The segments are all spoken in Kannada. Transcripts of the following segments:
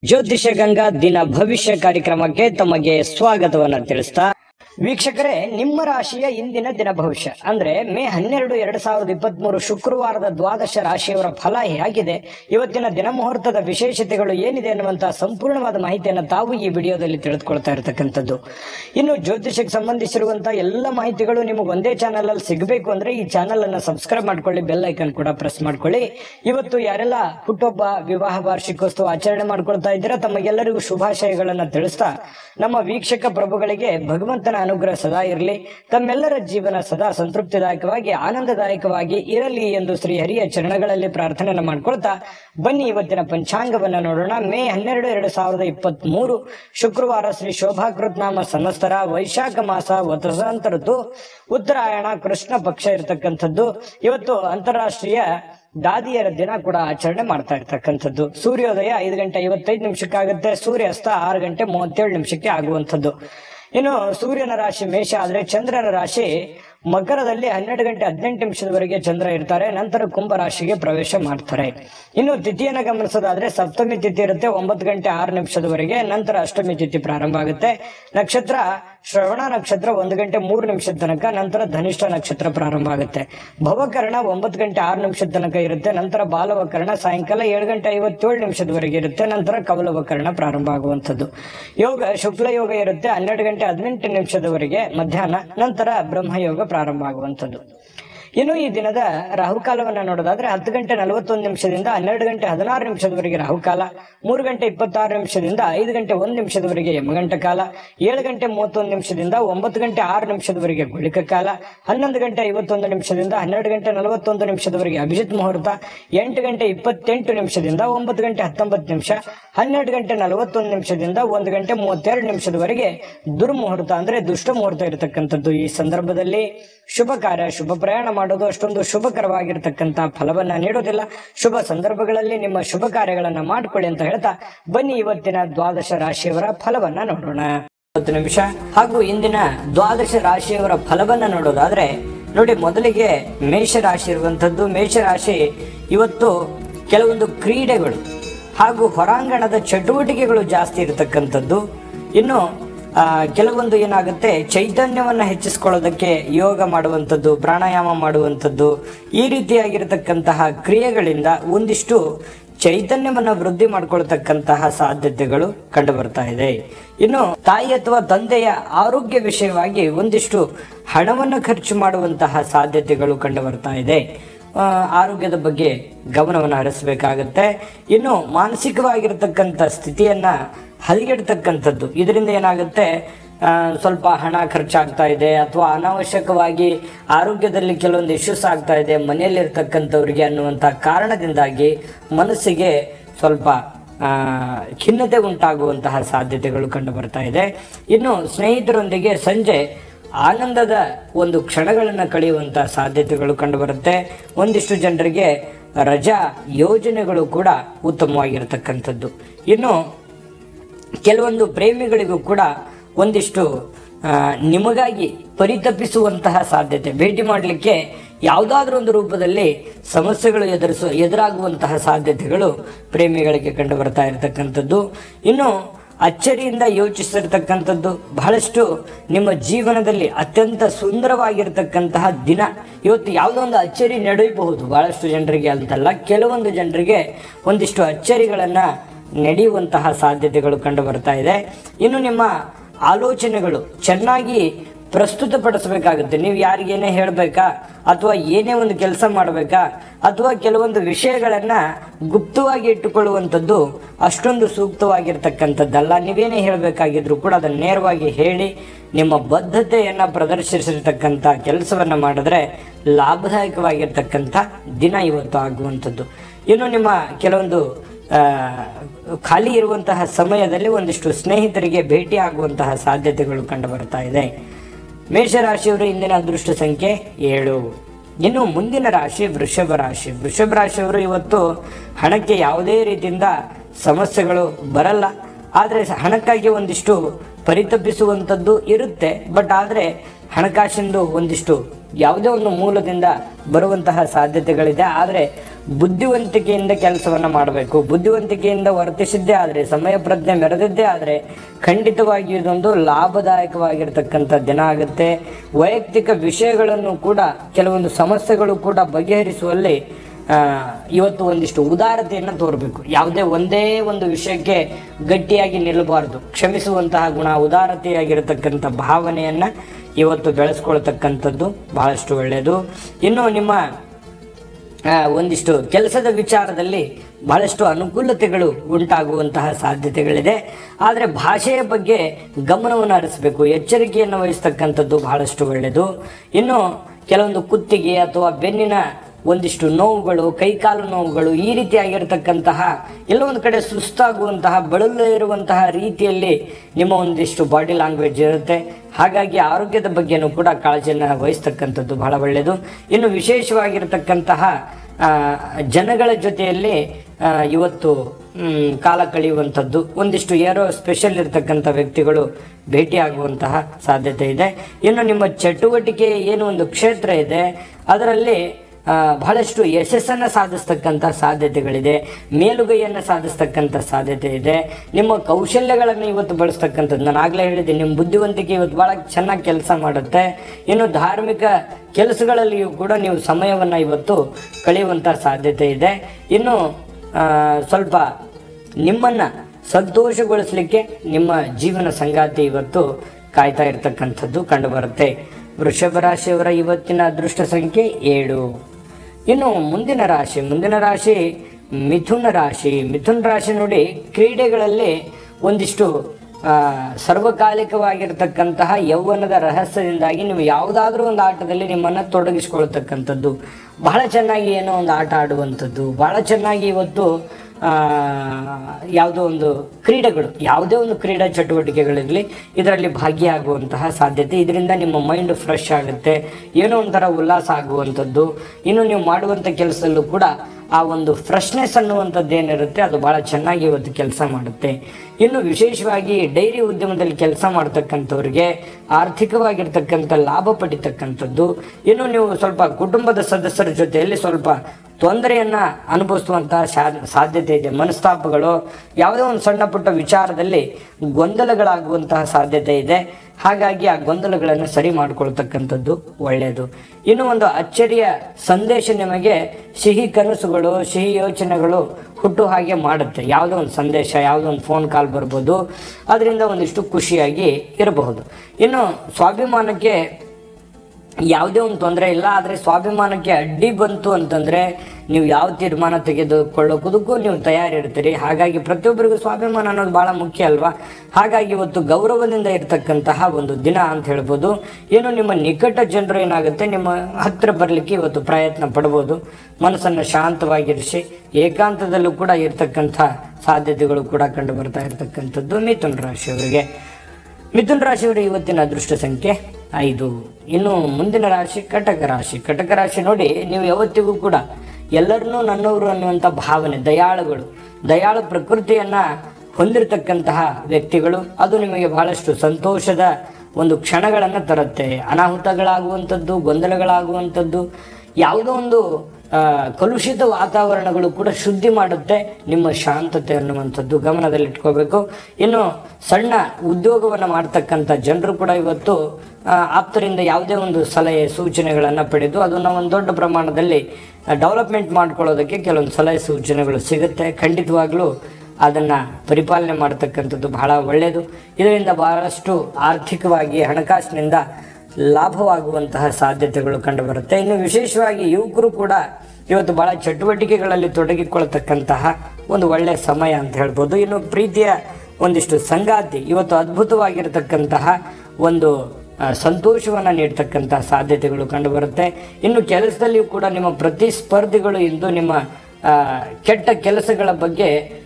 ಜ್ಯೋತಿಷ್ಯ ಗಂಗಾ ದಿನ ಭವಿಷ್ಯ ಕಾರ್ಯಕ್ರಮಕ್ಕೆ ತಮಗೆ ಸ್ವಾಗತವನ್ನ ತಿಳಿಸ್ತಾ ವೀಕ್ಷಕರೇ, ನಿಮ್ಮ ರಾಶಿಯ ಇಂದಿನ ದಿನ ಭವಿಷ್ಯ ಅಂದ್ರೆ ಮೇ 12, 2023 ಶುಕ್ರವಾರದ ದ್ವಾದಶ ರಾಶಿಯವರ ಫಲ ಹೇಗಿದೆ, ಇವತ್ತಿನ ದಿನ ಮುಹೂರ್ತದ ವಿಶೇಷತೆಗಳು ಏನಿದೆ ಅನ್ನುವಂತಹ ಸಂಪೂರ್ಣವಾದ ಮಾಹಿತಿಯನ್ನು ತಾವು ಈ ವಿಡಿಯೋದಲ್ಲಿ ತಿಳಿದುಕೊಳ್ತಾ ಇರತಕ್ಕಂಥದ್ದು. ಇನ್ನು ಜ್ಯೋತಿಷಕ್ಕೆ ಸಂಬಂಧಿಸಿರುವಂತಹ ಎಲ್ಲ ಮಾಹಿತಿಗಳು ನಿಮಗೆ ಒಂದೇ ಚಾನೆಲ್ ಅಲ್ಲಿ ಸಿಗಬೇಕು ಅಂದ್ರೆ ಈ ಚಾನೆಲ್ ಅನ್ನ ಸಬ್ಸ್ಕ್ರೈಬ್ ಮಾಡ್ಕೊಳ್ಳಿ, ಬೆಲ್ ಐಕನ್ ಕೂಡ ಪ್ರೆಸ್ ಮಾಡ್ಕೊಳ್ಳಿ. ಇವತ್ತು ಯಾರೆಲ್ಲ ಹುಟ್ಟುಹಬ್ಬ, ವಿವಾಹ ವಾರ್ಷಿಕೋತ್ಸವ ಆಚರಣೆ ಮಾಡ್ಕೊಳ್ತಾ ಇದ್ದೀರಾ ತಮಗೆಲ್ಲರಿಗೂ ಶುಭಾಶಯಗಳನ್ನ ತಿಳಿಸ್ತಾ ನಮ್ಮ ವೀಕ್ಷಕ ಪ್ರಭುಗಳಿಗೆ ಭಗವಂತನ ಅನುಗ್ರಹ ಸದಾ ಇರಲಿ, ತಮ್ಮೆಲ್ಲರ ಜೀವನ ಸದಾ ಸಂತೃಪ್ತಿದಾಯಕವಾಗಿ ಆನಂದದಾಯಕವಾಗಿ ಇರಲಿ ಎಂದು ಶ್ರೀ ಹರಿಯ ಚರಣಗಳಲ್ಲಿ ಪ್ರಾರ್ಥನೆಯನ್ನು ಮಾಡ್ಕೊಳ್ತಾ ಬನ್ನಿ ಇವತ್ತಿನ ಪಂಚಾಂಗವನ್ನ ನೋಡೋಣ. ಮೇ 12, 2023 ಶುಕ್ರವಾರ ಶ್ರೀ ಶೋಭಾಕೃತ್ ನಾಮ ಸಂವತ್ಸರ, ವೈಶಾಖ ಮಾಸ, ವಸಂತ ಋತು, ಉತ್ತರಾಯಣ, ಕೃಷ್ಣ ಪಕ್ಷ ಇರತಕ್ಕಂಥದ್ದು. ಇವತ್ತು ಅಂತಾರಾಷ್ಟ್ರೀಯ ದಾದಿಯರ ದಿನ ಕೂಡ ಆಚರಣೆ ಮಾಡ್ತಾ ಇರ್ತಕ್ಕಂಥದ್ದು. ಸೂರ್ಯೋದಯ 5:55 ಆಗುತ್ತೆ, ಸೂರ್ಯಾಸ್ತ 6:37 ಆಗುವಂಥದ್ದು. ಇನ್ನು ಸೂರ್ಯನ ರಾಶಿ ಮೇಷ ಆದ್ರೆ ಚಂದ್ರನ ರಾಶಿ ಮಕರದಲ್ಲಿ 12:18 ಚಂದ್ರ ಇರ್ತಾರೆ, ನಂತರ ಕುಂಭ ರಾಶಿಗೆ ಪ್ರವೇಶ ಮಾಡ್ತಾರೆ. ಇನ್ನು ತಿಥಿಯನ್ನ ಗಮನಿಸೋದಾದ್ರೆ ಸಪ್ತಮಿ ತಿಥಿ ಇರುತ್ತೆ 9:06 ನಂತರ ಅಷ್ಟಮಿ ತಿಥಿ ಪ್ರಾರಂಭ ಆಗುತ್ತೆ. ನಕ್ಷತ್ರ ಶ್ರವಣ ನಕ್ಷತ್ರ 1:03 ತನಕ, ನಂತರ ಧನಿಷ್ಠ ನಕ್ಷತ್ರ ಪ್ರಾರಂಭ ಆಗುತ್ತೆ. ಭವಕರಣ 9:06 ತನಕ ಇರುತ್ತೆ, ನಂತರ ಬಾಲವಕರಣ ಸಾಯಂಕಾಲ 7:57 ಇರುತ್ತೆ, ನಂತರ ಕವಲವಕರಣ ಪ್ರಾರಂಭ ಆಗುವಂಥದ್ದು. ಯೋಗ ಶುಕ್ಲ ಯೋಗ ಇರುತ್ತೆ 12:18 ಮಧ್ಯಾಹ್ನ, ನಂತರ ಬ್ರಹ್ಮಯೋಗ ಪ್ರಾರಂಭ ಆಗುವಂಥದ್ದು. ಇನ್ನು ಈ ದಿನದ ರಾಹುಕಾಲವನ್ನ ನೋಡೋದಾದ್ರೆ 10:41 12:16 ರಾಹುಕಾಲ, 3:26 5:01 ಯಮಗಂಟ ಕಾಲ, 7:31 9:06 ಗುಳಿಕ ಕಾಲ, 11:51 12:41 ಅಭಿಜಿತ್ ಮುಹೂರ್ತ, 8:28 9:19 12:41 1:32 ದುರ್ಮುಹೂರ್ತ ಅಂದ್ರೆ ದುಷ್ಟ ಮುಹೂರ್ತ ಇರತಕ್ಕಂಥದ್ದು. ಈ ಸಂದರ್ಭದಲ್ಲಿ ಶುಭ ಕಾರ್ಯ, ಶುಭ ಪ್ರಯಾಣ ಮಾಡೋದು ಅಷ್ಟೊಂದು ಶುಭಕರವಾಗಿರ್ತಕ್ಕಂಥ ಫಲವನ್ನ ನೀಡೋದಿಲ್ಲ. ಶುಭ ಸಂದರ್ಭಗಳಲ್ಲಿ ನಿಮ್ಮ ಶುಭ ಕಾರ್ಯಗಳನ್ನ ಮಾಡ್ಕೊಳ್ಳಿ ಅಂತ ಹೇಳ್ತಾ ಬನ್ನಿ ಇವತ್ತಿನ ದ್ವಾದಶ ರಾಶಿಯವರ ಫಲವನ್ನ ನೋಡೋಣ. 20 ನಿಮಿಷ ಹಾಗೂ ಇಂದಿನ ದ್ವಾದಶ ರಾಶಿಯವರ ಫಲವನ್ನ ನೋಡೋದಾದ್ರೆ ನೋಡಿ, ಮೊದಲಿಗೆ ಮೇಷರಾಶಿ ಇರುವಂತದ್ದು. ಮೇಷರಾಶಿ ಇವತ್ತು ಕೆಲವೊಂದು ಕ್ರೀಡೆಗಳು ಹಾಗೂ ಹೊರಾಂಗಣದ ಚಟುವಟಿಕೆಗಳು ಜಾಸ್ತಿ ಇರತಕ್ಕಂಥದ್ದು. ಇನ್ನು ಕೆಲವೊಂದು ಏನಾಗುತ್ತೆ, ಚೈತನ್ಯವನ್ನ ಹೆಚ್ಚಿಸ್ಕೊಳ್ಳೋದಕ್ಕೆ ಯೋಗ ಮಾಡುವಂಥದ್ದು, ಪ್ರಾಣಾಯಾಮ ಮಾಡುವಂಥದ್ದು, ಈ ರೀತಿಯಾಗಿರತಕ್ಕಂತಹ ಕ್ರಿಯೆಗಳಿಂದ ಒಂದಿಷ್ಟು ಚೈತನ್ಯವನ್ನ ವೃದ್ಧಿ ಮಾಡ್ಕೊಳ್ತಕ್ಕಂತಹ ಸಾಧ್ಯತೆಗಳು ಕಂಡು ಬರ್ತಾ ಇದೆ. ಇನ್ನು ತಾಯಿ ಅಥವಾ ತಂದೆಯ ಆರೋಗ್ಯ ವಿಷಯವಾಗಿ ಒಂದಿಷ್ಟು ಹಣವನ್ನು ಖರ್ಚು ಮಾಡುವಂತಹ ಸಾಧ್ಯತೆಗಳು ಕಂಡು ಬರ್ತಾ ಇದೆ. ಆರೋಗ್ಯದ ಬಗ್ಗೆ ಗಮನವನ್ನು ಹರಿಸಬೇಕಾಗತ್ತೆ. ಇನ್ನು ಮಾನಸಿಕವಾಗಿರ್ತಕ್ಕಂಥ ಸ್ಥಿತಿಯನ್ನ ಹದಗೆಡ್ತಕ್ಕಂಥದ್ದು, ಇದರಿಂದ ಏನಾಗುತ್ತೆ, ಸ್ವಲ್ಪ ಹಣ ಖರ್ಚಾಗ್ತಾ ಇದೆ ಅಥವಾ ಅನಾವಶ್ಯಕವಾಗಿ ಆರೋಗ್ಯದಲ್ಲಿ ಕೆಲವೊಂದು ಇಶ್ಯೂಸ್ ಆಗ್ತಾ ಇದೆ ಮನೆಯಲ್ಲಿರ್ತಕ್ಕಂಥವ್ರಿಗೆ ಅನ್ನುವಂಥ ಕಾರಣದಿಂದಾಗಿ ಮನಸ್ಸಿಗೆ ಸ್ವಲ್ಪ ಖಿನ್ನತೆ ಉಂಟಾಗುವಂತಹ ಸಾಧ್ಯತೆಗಳು ಕಂಡು ಬರ್ತಾ ಇದೆ. ಇನ್ನು ಸ್ನೇಹಿತರೊಂದಿಗೆ ಸಂಜೆ ಆನಂದದ ಒಂದು ಕ್ಷಣಗಳನ್ನು ಕಳೆಯುವಂತಹ ಸಾಧ್ಯತೆಗಳು ಕಂಡು ಬರುತ್ತೆ. ಒಂದಿಷ್ಟು ಜನರಿಗೆ ರಜಾ ಯೋಜನೆಗಳು ಕೂಡ ಉತ್ತಮವಾಗಿರತಕ್ಕಂಥದ್ದು. ಇನ್ನು ಕೆಲವೊಂದು ಪ್ರೇಮಿಗಳಿಗೂ ಕೂಡ ಒಂದಿಷ್ಟು ನಿಮಗಾಗಿ ಪರಿತಪಿಸುವಂತಹ ಸಾಧ್ಯತೆ, ಭೇಟಿ ಮಾಡಲಿಕ್ಕೆ ಯಾವುದಾದ್ರೂ ಒಂದು ರೂಪದಲ್ಲಿ ಸಮಸ್ಯೆಗಳು ಎದುರಾಗುವಂತಹ ಸಾಧ್ಯತೆಗಳು ಪ್ರೇಮಿಗಳಿಗೆ ಕಂಡು ಬರ್ತಾ ಇರತಕ್ಕಂಥದ್ದು. ಇನ್ನು ಅಚ್ಚರಿಯಿಂದ ಯೋಚಿಸಿರ್ತಕ್ಕಂಥದ್ದು, ಬಹಳಷ್ಟು ನಿಮ್ಮ ಜೀವನದಲ್ಲಿ ಅತ್ಯಂತ ಸುಂದರವಾಗಿರ್ತಕ್ಕಂತಹ ದಿನ ಇವತ್ತು. ಯಾವುದೋ ಒಂದು ಅಚ್ಚರಿ ನಡೆಯಬಹುದು, ಬಹಳಷ್ಟು ಜನರಿಗೆ ಅಂತಲ್ಲ, ಕೆಲವೊಂದು ಜನರಿಗೆ ಒಂದಿಷ್ಟು ಅಚ್ಚರಿಗಳನ್ನ ನಡೆಯುವಂತಹ ಸಾಧ್ಯತೆಗಳು ಕಂಡು ಬರ್ತಾ ಇದೆ. ಇನ್ನು ನಿಮ್ಮ ಆಲೋಚನೆಗಳು ಚೆನ್ನಾಗಿ ಪ್ರಸ್ತುತಪಡಿಸಬೇಕಾಗುತ್ತೆ. ನೀವು ಯಾರಿಗೇನೇ ಹೇಳಬೇಕಾ ಅಥವಾ ಏನೇ ಒಂದು ಕೆಲಸ ಮಾಡಬೇಕಾ ಅಥವಾ ಕೆಲವೊಂದು ವಿಷಯಗಳನ್ನ ಗುಪ್ತವಾಗಿ ಇಟ್ಟುಕೊಳ್ಳುವಂಥದ್ದು ಅಷ್ಟೊಂದು ಸೂಕ್ತವಾಗಿರ್ತಕ್ಕಂಥದ್ದಲ್ಲ. ನೀವೇನೇ ಹೇಳಬೇಕಾಗಿದ್ರು ಕೂಡ ಅದನ್ನು ನೇರವಾಗಿ ಹೇಳಿ ನಿಮ್ಮ ಬದ್ಧತೆಯನ್ನ ಪ್ರದರ್ಶಿಸಿರ್ತಕ್ಕಂಥ ಕೆಲಸವನ್ನ ಮಾಡಿದ್ರೆ ಲಾಭದಾಯಕವಾಗಿರ್ತಕ್ಕಂಥ ದಿನ ಇವತ್ತು ಆಗುವಂಥದ್ದು. ಇನ್ನು ನಿಮ್ಮ ಕೆಲವೊಂದು ಖಾಲಿ ಇರುವಂತಹ ಸಮಯದಲ್ಲಿ ಒಂದಿಷ್ಟು ಸ್ನೇಹಿತರಿಗೆ ಭೇಟಿ ಆಗುವಂತಹ ಸಾಧ್ಯತೆಗಳು ಕಂಡು ಬರ್ತಾ ಇದೆ. ಮೇಷರಾಶಿಯವರು ಇಂದಿನ ಅದೃಷ್ಟ ಸಂಖ್ಯೆ 7. ಇನ್ನು ಮುಂದಿನ ರಾಶಿ ವೃಷಭ ರಾಶಿ. ವೃಷಭ ರಾಶಿಯವರು ಇವತ್ತು ಹಣಕ್ಕೆ ಯಾವುದೇ ರೀತಿಯಿಂದ ಸಮಸ್ಯೆಗಳು ಬರಲ್ಲ, ಆದರೆ ಹಣಕ್ಕಾಗಿ ಒಂದಿಷ್ಟು ಪರಿತಪಿಸುವಂಥದ್ದು ಇರುತ್ತೆ. ಬಟ್ ಆದರೆ ಹಣಕಾಸಿಂದು ಒಂದಿಷ್ಟು ಯಾವುದೇ ಒಂದು ಮೂಲದಿಂದ ಬರುವಂತಹ ಸಾಧ್ಯತೆಗಳಿದೆ. ಆದರೆ ಬುದ್ಧಿವಂತಿಕೆಯಿಂದ ಕೆಲಸವನ್ನ ಮಾಡಬೇಕು. ಬುದ್ಧಿವಂತಿಕೆಯಿಂದ ವರ್ತಿಸಿದ್ದೇ ಆದರೆ, ಸಮಯ ಪ್ರಜ್ಞೆ ಮೆರೆದಿದ್ದೇ ಆದರೆ ಖಂಡಿತವಾಗಿ ಇದೊಂದು ಲಾಭದಾಯಕವಾಗಿರ್ತಕ್ಕಂಥ ದಿನ ಆಗುತ್ತೆ. ವೈಯಕ್ತಿಕ ವಿಷಯಗಳನ್ನು ಕೂಡ, ಕೆಲವೊಂದು ಸಮಸ್ಯೆಗಳು ಕೂಡ ಬಗೆಹರಿಸುವಲ್ಲಿ ಇವತ್ತು ಒಂದಿಷ್ಟು ಉದಾರತೆಯನ್ನು ತೋರಬೇಕು. ಯಾವುದೇ ಒಂದೇ ಒಂದು ವಿಷಯಕ್ಕೆ ಗಟ್ಟಿಯಾಗಿ ನಿಲ್ಲಬಾರ್ದು. ಕ್ಷಮಿಸುವಂತಹ ಗುಣ, ಉದಾರತೆಯಾಗಿರತಕ್ಕಂಥ ಭಾವನೆಯನ್ನ ಇವತ್ತು ಬೆಳೆಸ್ಕೊಳ್ತಕ್ಕಂಥದ್ದು ಬಹಳಷ್ಟು ಒಳ್ಳೆಯದು. ಇನ್ನು ನಿಮ್ಮ ಒಂದಿಷ್ಟು ಕೆಲಸದ ವಿಚಾರದಲ್ಲಿ ಬಹಳಷ್ಟು ಅನುಕೂಲತೆಗಳು ಉಂಟಾಗುವಂತಹ ಸಾಧ್ಯತೆಗಳಿದೆ. ಆದರೆ ಭಾಷೆಯ ಬಗ್ಗೆ ಗಮನವನ್ನು ಹರಿಸಬೇಕು, ಎಚ್ಚರಿಕೆಯನ್ನು ವಹಿಸ್ತಕ್ಕಂಥದ್ದು ಬಹಳಷ್ಟು ಒಳ್ಳೆಯದು. ಇನ್ನು ಕೆಲವೊಂದು ಕುತ್ತಿಗೆ ಅಥವಾ ಬೆನ್ನಿನ ಒಂದಿಷ್ಟು ನೋವುಗಳು, ಕೈಕಾಲು ನೋವುಗಳು, ಈ ರೀತಿಯಾಗಿರ್ತಕ್ಕಂತಹ ಎಲ್ಲೋ ಒಂದು ಕಡೆ ಸುಸ್ತಾಗುವಂತಹ, ಬಳಲು ಇರುವಂತಹ ರೀತಿಯಲ್ಲಿ ನಿಮ್ಮ ಒಂದಿಷ್ಟು ಬಾಡಿ ಲ್ಯಾಂಗ್ವೇಜ್ ಇರುತ್ತೆ. ಹಾಗಾಗಿ ಆರೋಗ್ಯದ ಬಗ್ಗೆನೂ ಕೂಡ ಕಾಳಜಿಯನ್ನು ವಹಿಸ್ತಕ್ಕಂಥದ್ದು ಬಹಳ ಒಳ್ಳೆಯದು. ಇನ್ನು ವಿಶೇಷವಾಗಿರ್ತಕ್ಕಂತಹ ಜನಗಳ ಜೊತೆಯಲ್ಲಿ ಇವತ್ತು ಕಾಲ ಕಳೆಯುವಂಥದ್ದು, ಒಂದಿಷ್ಟು ಯಾರೋ ಸ್ಪೆಷಲ್ ಇರ್ತಕ್ಕಂಥ ವ್ಯಕ್ತಿಗಳು ಭೇಟಿಯಾಗುವಂತಹ ಸಾಧ್ಯತೆ ಇದೆ. ಇನ್ನು ನಿಮ್ಮ ಚಟುವಟಿಕೆ ಏನು ಒಂದು ಕ್ಷೇತ್ರ ಇದೆ, ಅದರಲ್ಲಿ ಬಹಳಷ್ಟು ಯಶಸ್ಸನ್ನು ಸಾಧಿಸ್ತಕ್ಕಂಥ ಸಾಧ್ಯತೆಗಳಿದೆ, ಮೇಲುಗೈಯನ್ನು ಸಾಧಿಸ್ತಕ್ಕಂಥ ಸಾಧ್ಯತೆ ಇದೆ. ನಿಮ್ಮ ಕೌಶಲ್ಯಗಳನ್ನು ಇವತ್ತು ಬಳಸ್ತಕ್ಕಂಥದ್ದು, ನಾನು ಆಗಲೇ ಹೇಳಿದೆ, ನಿಮ್ಮ ಬುದ್ಧಿವಂತಿಕೆ ಇವತ್ತು ಭಾಳ ಚೆನ್ನಾಗಿ ಕೆಲಸ ಮಾಡುತ್ತೆ. ಇನ್ನು ಧಾರ್ಮಿಕ ಕೆಲಸಗಳಲ್ಲಿಯೂ ಕೂಡ ನೀವು ಸಮಯವನ್ನು ಇವತ್ತು ಕಳೆಯುವಂಥ ಸಾಧ್ಯತೆ ಇದೆ. ಇನ್ನು ಸ್ವಲ್ಪ ನಿಮ್ಮನ್ನು ಸಂತೋಷಗೊಳಿಸಲಿಕ್ಕೆ ನಿಮ್ಮ ಜೀವನ ಸಂಗಾತಿ ಇವತ್ತು ಕಾಯ್ತಾ ಇರತಕ್ಕಂಥದ್ದು ಕಂಡುಬರುತ್ತೆ. ವೃಷಭ ರಾಶಿಯವರ ಇವತ್ತಿನ ಅದೃಷ್ಟ ಸಂಖ್ಯೆ 7. ಇನ್ನು ಮುಂದಿನ ರಾಶಿ ಮಿಥುನ ರಾಶಿ. ಮಿಥುನ ರಾಶಿ ನೋಡಿ, ಕ್ರೀಡೆಗಳಲ್ಲಿ ಒಂದಿಷ್ಟು ಸರ್ವಕಾಲಿಕವಾಗಿರ್ತಕ್ಕಂತಹ ಯೌವನದ ರಹಸ್ಯದಿಂದಾಗಿ ನೀವು ಯಾವುದಾದ್ರೂ ಒಂದು ಆಟದಲ್ಲಿ ನಿಮ್ಮನ್ನು ತೊಡಗಿಸ್ಕೊಳ್ತಕ್ಕಂಥದ್ದು, ಬಹಳ ಚೆನ್ನಾಗಿ ಏನೋ ಒಂದು ಆಟ ಆಡುವಂಥದ್ದು, ಬಹಳ ಚೆನ್ನಾಗಿ ಇವತ್ತು ಯಾವುದೋ ಒಂದು ಕ್ರೀಡೆಗಳು, ಯಾವುದೇ ಒಂದು ಕ್ರೀಡಾ ಚಟುವಟಿಕೆಗಳಿರಲಿ, ಇದರಲ್ಲಿ ಭಾಗಿಯಾಗುವಂತಹ ಸಾಧ್ಯತೆ. ಇದರಿಂದ ನಿಮ್ಮ ಮೈಂಡ್ ಫ್ರೆಶ್ ಆಗುತ್ತೆ, ಏನೋ ಒಂಥರ ಉಲ್ಲಾಸ ಆಗುವಂಥದ್ದು. ಇನ್ನು ನೀವು ಮಾಡುವಂಥ ಕೆಲಸದಲ್ಲೂ ಕೂಡ ಆ ಒಂದು ಫ್ರೆಶ್ನೆಸ್ ಅನ್ನುವಂಥದ್ದು ಏನಿರುತ್ತೆ, ಅದು ಭಾಳ ಚೆನ್ನಾಗಿ ಇವತ್ತು ಕೆಲಸ ಮಾಡುತ್ತೆ. ಇನ್ನು ವಿಶೇಷವಾಗಿ ಡೈರಿ ಉದ್ಯಮದಲ್ಲಿ ಕೆಲಸ ಮಾಡ್ತಕ್ಕಂಥವ್ರಿಗೆ ಆರ್ಥಿಕವಾಗಿರ್ತಕ್ಕಂಥ ಲಾಭ ಪಡಿತಕ್ಕಂಥದ್ದು. ಇನ್ನು ನೀವು ಸ್ವಲ್ಪ ಕುಟುಂಬದ ಸದಸ್ಯರ ಜೊತೆಯಲ್ಲಿ ಸ್ವಲ್ಪ ತೊಂದರೆಯನ್ನು ಅನುಭವಿಸುವಂತಹ ಸಾಧ್ಯತೆ ಇದೆ. ಮನಸ್ತಾಪಗಳು, ಯಾವುದೋ ಒಂದು ಸಣ್ಣ ಪುಟ್ಟ ವಿಚಾರದಲ್ಲಿ ಗೊಂದಲಗಳಾಗುವಂತಹ ಸಾಧ್ಯತೆ ಇದೆ. ಹಾಗಾಗಿ ಆ ಗೊಂದಲಗಳನ್ನು ಸರಿ ಮಾಡಿಕೊಳ್ತಕ್ಕಂಥದ್ದು ಒಳ್ಳೆಯದು. ಇನ್ನು ಒಂದು ಅಚ್ಚರಿಯ ಸಂದೇಶ, ನಿಮಗೆ ಸಿಹಿ ಕನಸುಗಳು, ಸಿಹಿ ಯೋಚನೆಗಳು ಹುಟ್ಟು ಹಾಗೆ ಮಾಡುತ್ತೆ. ಯಾವುದೋ ಒಂದು ಸಂದೇಶ, ಯಾವುದೋ ಒಂದು ಫೋನ್ ಕಾಲ್ ಬರ್ಬೋದು, ಅದರಿಂದ ಒಂದಿಷ್ಟು ಖುಷಿಯಾಗಿ ಇರಬಹುದು. ಇನ್ನು ಸ್ವಾಭಿಮಾನಕ್ಕೆ ಯಾವುದೇ ಒಂದು ತೊಂದರೆ ಇಲ್ಲ. ಆದರೆ ಸ್ವಾಭಿಮಾನಕ್ಕೆ ಅಡ್ಡಿ ಬಂತು ಅಂತಂದರೆ ನೀವು ಯಾವ ತೀರ್ಮಾನ ತೆಗೆದುಕೊಳ್ಳೋದಕ್ಕೂ ನೀವು ತಯಾರಿರ್ತೀರಿ. ಹಾಗಾಗಿ ಪ್ರತಿಯೊಬ್ಬರಿಗೂ ಸ್ವಾಭಿಮಾನ ಅನ್ನೋದು ಭಾಳ ಮುಖ್ಯ ಅಲ್ವಾ. ಹಾಗಾಗಿ ಇವತ್ತು ಗೌರವದಿಂದ ಇರತಕ್ಕಂತಹ ಒಂದು ದಿನ ಅಂತ ಹೇಳ್ಬೋದು. ಏನು ನಿಮ್ಮ ನಿಕಟ ಜನರು ಏನಾಗುತ್ತೆ, ನಿಮ್ಮ ಹತ್ತಿರ ಬರಲಿಕ್ಕೆ ಇವತ್ತು ಪ್ರಯತ್ನ ಪಡ್ಬೋದು. ಮನಸ್ಸನ್ನು ಶಾಂತವಾಗಿರಿಸಿ ಏಕಾಂತದಲ್ಲೂ ಕೂಡ ಇರ್ತಕ್ಕಂಥ ಸಾಧ್ಯತೆಗಳು ಕೂಡ ಕಂಡು ಬರ್ತಾ ಇರತಕ್ಕಂಥದ್ದು ಮಿಥುನ ರಾಶಿಯವರಿಗೆ. ಮಿಥುನ ರಾಶಿಯವರ ಇವತ್ತಿನ ಅದೃಷ್ಟ ಸಂಖ್ಯೆ 5. ಇನ್ನು ಮುಂದಿನ ರಾಶಿ ಕಟಕ ರಾಶಿ ನೋಡಿ, ನೀವು ಯಾವತ್ತಿಗೂ ಕೂಡ ಎಲ್ಲರನ್ನೂ ನನ್ನವರು ಅನ್ನುವಂಥ ಭಾವನೆ, ದಯಾಳು ಪ್ರಕೃತಿಯನ್ನು ಹೊಂದಿರತಕ್ಕಂತಹ ವ್ಯಕ್ತಿಗಳು. ಅದು ನಿಮಗೆ ಬಹಳಷ್ಟು ಸಂತೋಷದ ಒಂದು ಕ್ಷಣಗಳನ್ನು ತರುತ್ತೆ. ಅನಾಹುತಗಳಾಗುವಂಥದ್ದು, ಗೊಂದಲಗಳಾಗುವಂಥದ್ದು, ಯಾವುದೋ ಒಂದು ಕಲುಷಿತ ವಾತಾವರಣಗಳು ಕೂಡ ಶುದ್ಧಿ ಮಾಡುತ್ತೆ ನಿಮ್ಮ ಶಾಂತತೆ ಅನ್ನುವಂಥದ್ದು ಗಮನದಲ್ಲಿಟ್ಕೋಬೇಕು. ಇನ್ನು ಸಣ್ಣ ಉದ್ಯೋಗವನ್ನು ಮಾಡ್ತಕ್ಕಂಥ ಜನರು ಕೂಡ ಇವತ್ತು ಆಪ್ತರಿಂದ ಯಾವುದೇ ಒಂದು ಸಲಹೆ ಸೂಚನೆಗಳನ್ನು ಪಡೆದು ಅದನ್ನು ಒಂದು ದೊಡ್ಡ ಪ್ರಮಾಣದಲ್ಲಿ ಡೆವಲಪ್ಮೆಂಟ್ ಮಾಡ್ಕೊಳ್ಳೋದಕ್ಕೆ ಕೆಲವೊಂದು ಸಲಹೆ ಸೂಚನೆಗಳು ಸಿಗುತ್ತೆ. ಖಂಡಿತವಾಗ್ಲೂ ಅದನ್ನು ಪರಿಪಾಲನೆ ಮಾಡ್ತಕ್ಕಂಥದ್ದು ಬಹಳ ಒಳ್ಳೆಯದು. ಇದರಿಂದ ಬಹಳಷ್ಟು ಆರ್ಥಿಕವಾಗಿ ಹಣಕಾಸಿನಿಂದ ಲಾಭವಾಗುವಂತಹ ಸಾಧ್ಯತೆಗಳು ಕಂಡುಬರುತ್ತೆ. ಇನ್ನು ವಿಶೇಷವಾಗಿ ಯುವಕರು ಕೂಡ ಇವತ್ತು ಬಹಳ ಚಟುವಟಿಕೆಗಳಲ್ಲಿ ತೊಡಗಿಕೊಳ್ತಕ್ಕಂತಹ ಒಂದು ಒಳ್ಳೆಯ ಸಮಯ ಅಂತ ಹೇಳ್ಬೋದು. ಇನ್ನು ಪ್ರೀತಿಯ ಒಂದಿಷ್ಟು ಸಂಗಾತಿ ಇವತ್ತು ಅದ್ಭುತವಾಗಿರತಕ್ಕಂತಹ ಒಂದು ಸಂತೋಷವನ್ನು ನೀಡ್ತಕ್ಕಂತಹ ಸಾಧ್ಯತೆಗಳು ಕಂಡುಬರುತ್ತೆ. ಇನ್ನು ಕೆಲಸದಲ್ಲಿಯೂ ಕೂಡ ನಿಮ್ಮ ಪ್ರತಿಸ್ಪರ್ಧಿಗಳು ಇಂದು ನಿಮ್ಮ ಕೆಟ್ಟ ಕೆಲಸಗಳ ಬಗ್ಗೆ